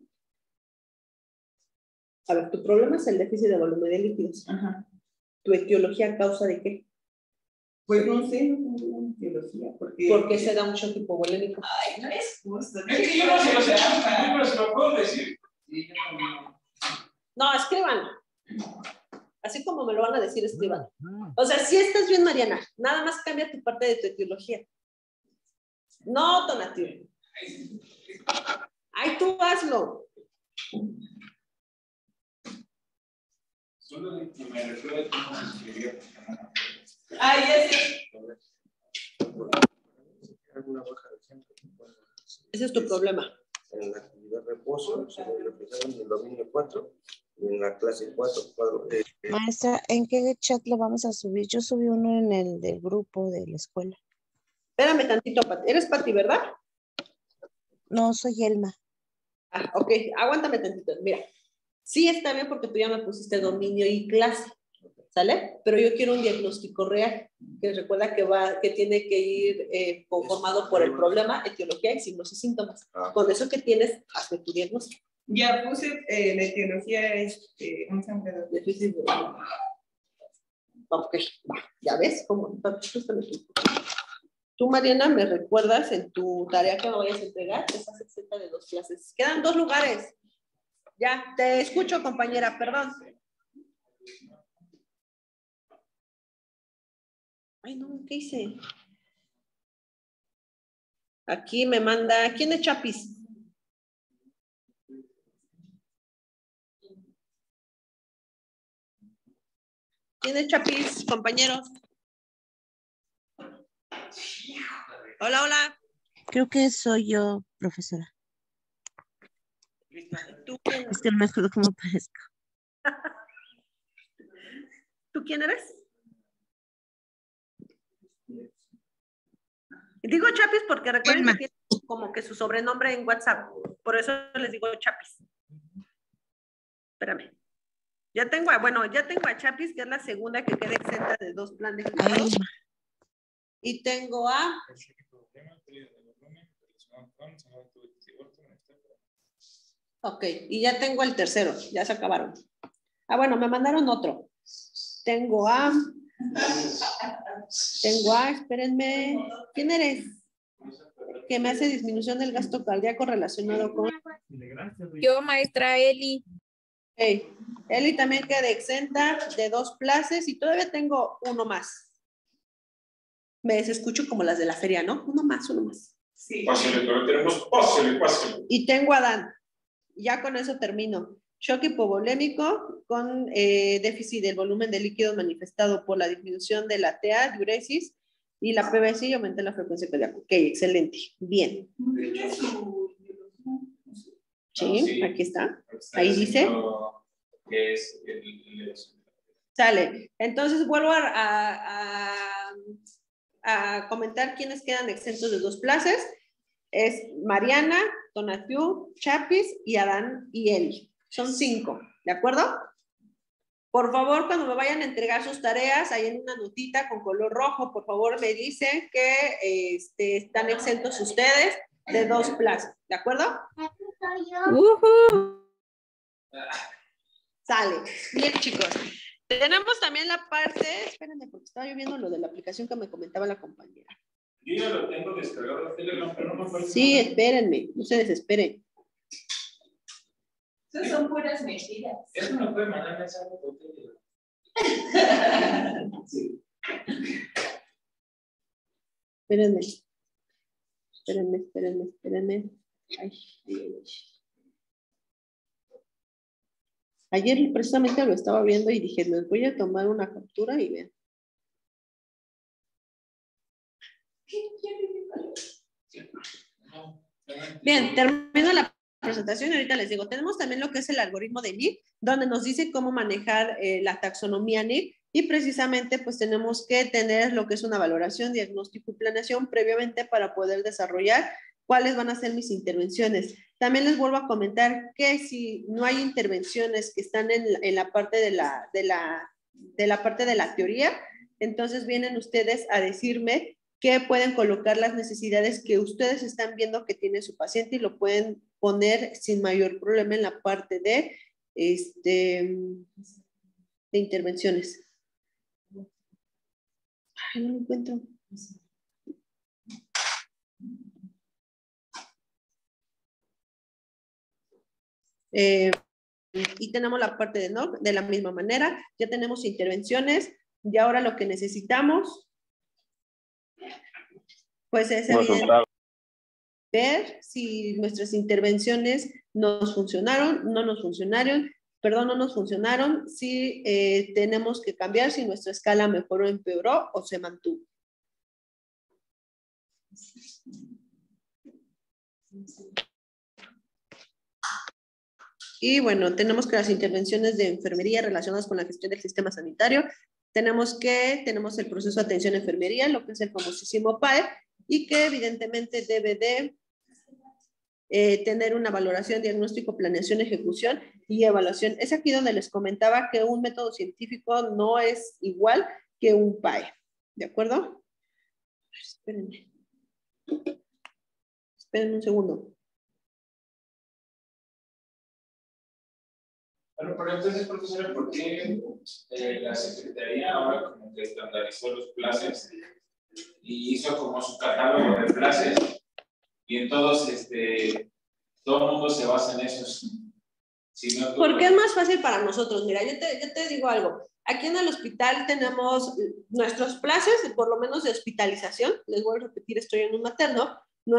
A ver, tu problema es el déficit de volumen de líquidos. Ajá. ¿Tu etiología a causa de qué? Pues no sé, no tengo una etiología. Porque... ¿Por qué se da un shock hipovolémico? Ay, no es justo. Es que yo no sé, o sea, yo no se lo puedo decir. Sí, yo también. No, escriban. Así como me lo van a decir, escriban. O sea, si estás bien, Mariana, nada más cambia tu parte de tu etiología. No, Tonatiuh. Ay, tú hazlo. Solo de que me recuerda cómo se escribía. Ay, ya sé. Ese es tu problema. En la actividad reposo se lo reflejaron en el dominio cuatro y en la clase cuatro. cuadro, eh, Maestra, ¿en qué chat lo vamos a subir? Yo subí uno en el del grupo de la escuela. Espérame tantito, Pati. Eres Pati, ¿verdad? No, soy Elma. Ah, ok, aguántame tantito. Mira, sí está bien porque tú ya me pusiste dominio y clase, ¿sale? Pero yo quiero un diagnóstico real, que recuerda que va, que tiene que ir eh, conformado por el problema, etiología y signos y síntomas. Con eso que tienes, hazme tu diagnóstico. Ya puse eh, la etiología, este, un ensamblador. Difícil de... Ok, va, ya ves cómo. Tú, Mariana, me recuerdas en tu tarea que me vayas a entregar, estás exenta de dos clases. Quedan dos lugares. Ya, te escucho, compañera, perdón. Ay, no, ¿qué hice? Aquí me manda, ¿quién es Chapis? ¿Quién es Chapis, compañeros? Hola, hola. Creo que soy yo, profesora. ¿Tú quién? Es que no me acuerdo cómo parezco. ¿Tú quién eres? Digo Chapis porque recuerden que tiene como que su sobrenombre en WhatsApp. Por eso les digo Chapis. Espérame. Ya tengo a, bueno, ya tengo a Chapis, que es la segunda que queda exenta de dos planes. Y tengo a... Ok, y ya tengo el tercero, ya se acabaron. Ah, bueno, me mandaron otro. Tengo a... Tengo a, espérenme. ¿Quién eres? Que me hace disminución del gasto cardíaco relacionado con... Yo, maestra Eli. Hey, Eli también queda exenta de dos clases y todavía tengo uno más. Me escucho como las de la feria, ¿no? Uno más, uno más. Sí. Pásale, pero tenemos, pásale, pásale. Y tengo a Dan. Ya con eso termino. Shock hipovolémico con eh, déficit del volumen de líquido manifestado por la disminución de la T A, diuresis, y la P V C y aumenta la frecuencia cardíaca. Ok, excelente. Bien. Sí, aquí está. Ahí dice. Que es el, el... Sale. Entonces vuelvo a, a, a, a comentar quiénes quedan exentos de dos plazas. Es Mariana, Tonatiuh, Chapis y Adán y Eli. Son cinco, ¿de acuerdo? Por favor, cuando me vayan a entregar sus tareas, ahí en una notita con color rojo, por favor me dicen que este, están exentos ustedes de dos plazas, ¿de acuerdo? Uh-huh. Sale. Bien, chicos. Tenemos también la parte, espérenme porque estaba yo viendo lo de la aplicación que me comentaba la compañera. Yo ya lo tengo descargado de Telegram, pero no me parece. Sí, espérenme, no se desesperen. Esas son puras mentiras. Eso me puede mandar mensaje por Telegram. Sí. Espérenme. Espérenme, espérenme, espérenme. Ay, ay, ay. Ayer precisamente lo estaba viendo y dije, les voy a tomar una captura y vean. Bien, termino la presentación y ahorita les digo, tenemos también lo que es el algoritmo de N I C, donde nos dice cómo manejar eh, la taxonomía N I C y precisamente pues tenemos que tener lo que es una valoración, diagnóstico y planeación previamente para poder desarrollar cuáles van a ser mis intervenciones. También les vuelvo a comentar que si no hay intervenciones que están en, en la parte de la, de, la, de la parte de la teoría, entonces vienen ustedes a decirme que pueden colocar las necesidades que ustedes están viendo que tiene su paciente y lo pueden poner sin mayor problema en la parte de, este, de intervenciones. Ay, no lo encuentro. Eh, y tenemos la parte de N O C de la misma manera. Ya tenemos intervenciones y ahora lo que necesitamos pues es evidente ver si nuestras intervenciones nos funcionaron, no nos funcionaron, perdón, no nos funcionaron, si eh, tenemos que cambiar, si nuestra escala mejoró, empeoró o se mantuvo. Y bueno, tenemos que las intervenciones de enfermería relacionadas con la gestión del sistema sanitario, tenemos que, tenemos el proceso de atención a enfermería, lo que es el famosísimo P A E, y que evidentemente debe de eh, tener una valoración, diagnóstico, planeación, ejecución y evaluación. Es aquí donde les comentaba que un método científico no es igual que un P A E, ¿de acuerdo? Espérenme. Espérenme un segundo. Bueno, pero entonces, profesora, ¿por qué eh, la Secretaría ahora como que estandarizó los plazos y hizo como su catálogo de plazos y en todos, este, todo el mundo se basa en esos? Si no, Porque es más fácil para nosotros. Mira, yo te, yo te digo algo. Aquí en el hospital tenemos nuestros plazos, por lo menos de hospitalización. Les voy a repetir, estoy en un materno.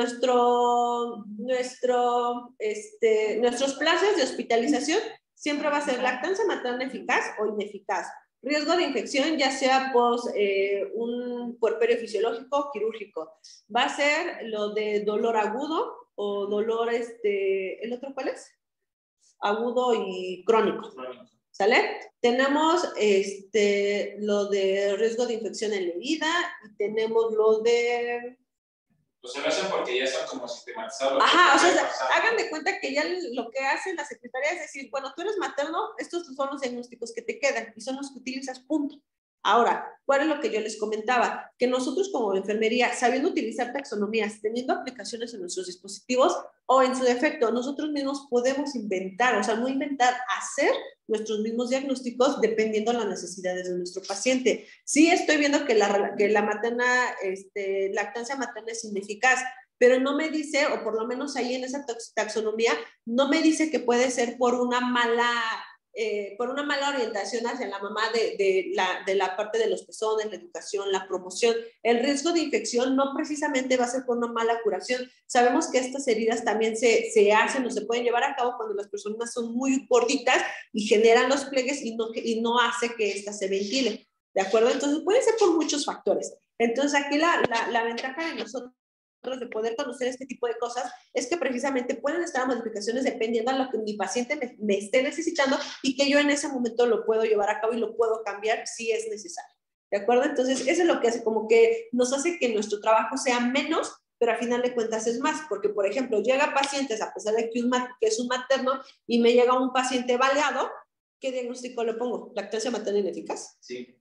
Nuestro, nuestro, este, nuestros plazos de hospitalización siempre va a ser lactancia materna eficaz o ineficaz. Riesgo de infección, ya sea por eh, un puerperio fisiológico o quirúrgico. Va a ser lo de dolor agudo o dolor, este, ¿el otro cuál es? Agudo y crónico. ¿Sale? Tenemos este, lo de riesgo de infección en la herida y tenemos lo de... Pues se lo hacen porque ya son como sistematizados. Ajá, o sea, hagan de cuenta que ya lo que hace la secretaría es decir, bueno, tú eres materno, estos son los diagnósticos que te quedan y son los que utilizas, punto. Ahora, ¿cuál es lo que yo les comentaba? Que nosotros como enfermería, sabiendo utilizar taxonomías, teniendo aplicaciones en nuestros dispositivos o en su defecto, nosotros mismos podemos inventar, o sea, no inventar, hacer nuestros mismos diagnósticos dependiendo de las necesidades de nuestro paciente. Sí estoy viendo que la, que la materna, este, lactancia materna es ineficaz, pero no me dice, o por lo menos ahí en esa taxonomía, no me dice que puede ser por una mala... Eh, por una mala orientación hacia la mamá de, de, la, de la parte de los pezones, la educación, la promoción. El riesgo de infección no precisamente va a ser por una mala curación. Sabemos que estas heridas también se, se hacen o se pueden llevar a cabo cuando las personas son muy gorditas y generan los pliegues y no, y no hace que ésta se ventile. ¿De acuerdo? Entonces puede ser por muchos factores. Entonces aquí la, la, la ventaja de nosotros de poder conocer este tipo de cosas es que precisamente pueden estar modificaciones dependiendo de lo que mi paciente me, me esté necesitando y que yo en ese momento lo puedo llevar a cabo y lo puedo cambiar si es necesario. ¿De acuerdo? Entonces, eso es lo que hace como que nos hace que nuestro trabajo sea menos, pero a final de cuentas es más, porque por ejemplo, llega pacientes, a pesar de que, un, que es un materno y me llega un paciente baleado, ¿qué diagnóstico le pongo? ¿Lactancia materna ineficaz? Sí.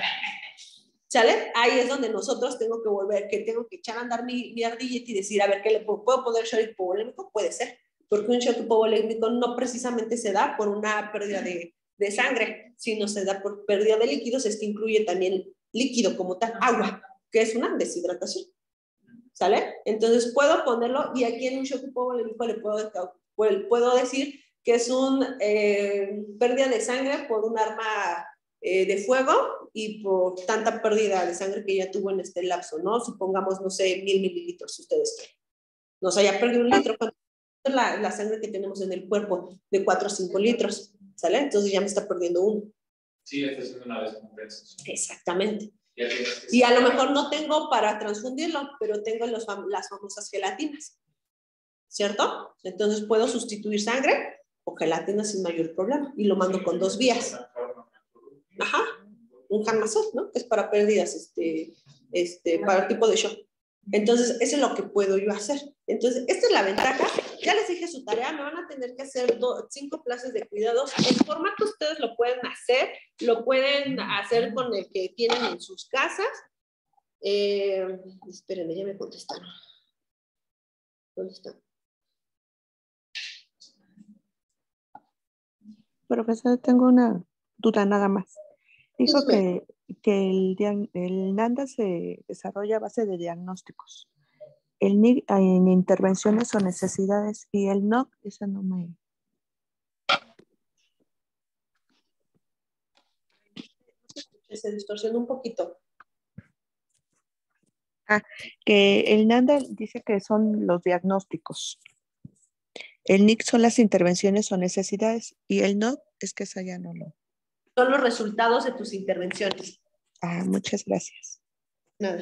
¿Sale? Ahí es donde nosotros tengo que volver, que tengo que echar a andar mi, mi ardillita y decir, a ver, ¿qué le puedo, ¿puedo poner shock hipovolémico? Puede ser, porque un shock hipovolémico no precisamente se da por una pérdida de, de sangre, sino se da por pérdida de líquidos, es que incluye también líquido como tal, agua, que es una deshidratación. ¿Sale? Entonces puedo ponerlo y aquí en un shock hipovolémico le puedo, puedo decir que es una eh, pérdida de sangre por un arma Eh, de fuego y por tanta pérdida de sangre que ella tuvo en este lapso, ¿no? Supongamos, no sé, mil mililitros, si ustedes quieren. Nos haya perdido un litro, ¿cuánto es la, la sangre que tenemos en el cuerpo? De cuatro o cinco litros, ¿sale? Entonces ya me está perdiendo uno. Sí, está haciendo una descompensación. Exactamente. Y a lo mejor no tengo para transfundirlo, pero tengo los fam las famosas gelatinas, ¿cierto? Entonces puedo sustituir sangre o gelatina sin mayor problema y lo mando con dos vías. Ajá, un Harmason, ¿no? Es para pérdidas, este, este, para el tipo de shock. Entonces, eso es lo que puedo yo hacer. Entonces, esta es la ventaja. Ya les dije su tarea, me van a tener que hacer do, cinco clases de cuidados. En formato ustedes lo pueden hacer, lo pueden hacer con el que tienen en sus casas. Eh, espérenme, ya me contestaron. ¿Dónde está? Profesor, tengo una duda nada más. Dijo que, que el, diag- el NANDA se desarrolla a base de diagnósticos. El N I C en intervenciones o necesidades y el N O C, esa no me... Se distorsionó un poquito. Ah, que el NANDA dice que son los diagnósticos. El N I C son las intervenciones o necesidades y el N O C es que esa ya no lo... Son los resultados de tus intervenciones. Ah, muchas gracias. Nada.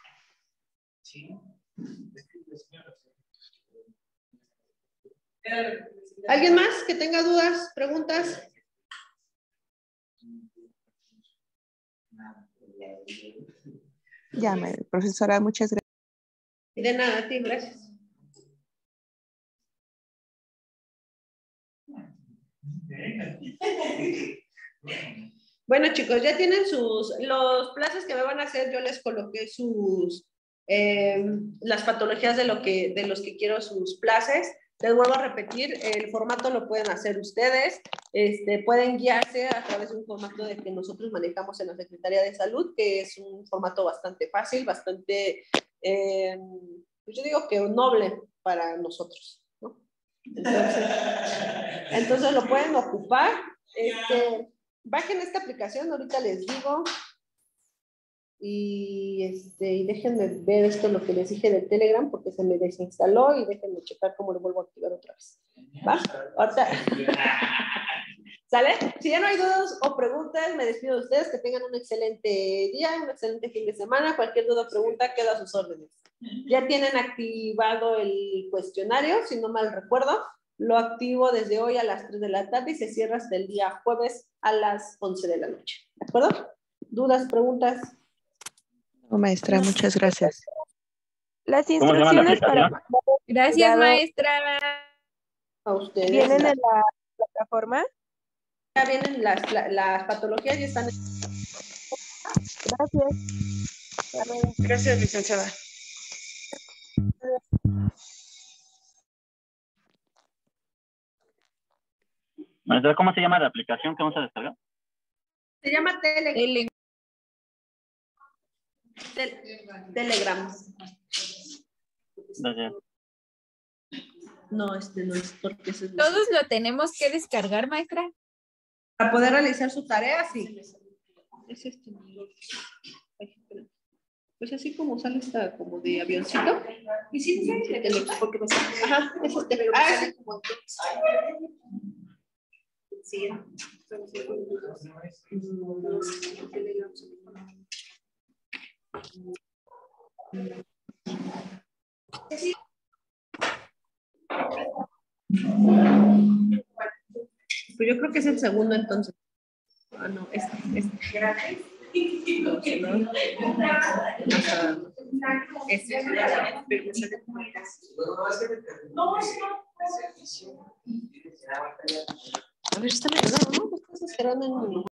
¿Alguien más que tenga dudas, preguntas? Ya, me- profesora, muchas gracias. De nada, a ti, gracias. Bueno, chicos, ya tienen sus, los plazos que me van a hacer, yo les coloqué sus, eh, las patologías de, lo que, de los que quiero sus plazos. Les vuelvo a repetir, el formato lo pueden hacer ustedes, este, pueden guiarse a través de un formato de que nosotros manejamos en la Secretaría de Salud, que es un formato bastante fácil, bastante, eh, pues yo digo que noble para nosotros, ¿no? Entonces, entonces lo pueden ocupar. Este, bajen esta aplicación, ahorita les digo. Y, este, y déjenme ver esto, lo que les dije del Telegram, porque se me desinstaló y déjenme checar cómo lo vuelvo a activar otra vez. ¿Va? Ahorita. ¿Sale? Si ya no hay dudas o preguntas, me despido de ustedes. Que tengan un excelente día, un excelente fin de semana. Cualquier duda o pregunta queda a sus órdenes. Ya tienen activado el cuestionario, si no mal recuerdo. Lo activo desde hoy a las tres de la tarde y se cierra hasta el día jueves a las once de la noche. ¿De acuerdo? ¿Dudas, preguntas? No, maestra, muchas gracias. Las ¿Cómo se llama la instrucciones para... aplicación? Gracias, maestra. A ustedes. ¿Vienen en la plataforma? Ya vienen las, la- las patologías y están... Gracias. Gracias, licenciada. Maestra, ¿cómo se llama la aplicación que vamos a descargar? Se llama Telegram. Tele- Tel- Telegram. Gracias. No, este no es porque ese es Todos lo tenemos que descargar, maestra. para poder realizar su tarea, sí. Es este. Ay, espera. Pues así como sale esta como de avioncito. Y sí, sí, sí, sí, porque me sale. Ajá, es este. Ah, sí. Sí. Pues yo creo que es el segundo entonces. Ah, no, este, este. No, si no, no, este. A ver, está medio raro, ¿no? Estás esperando en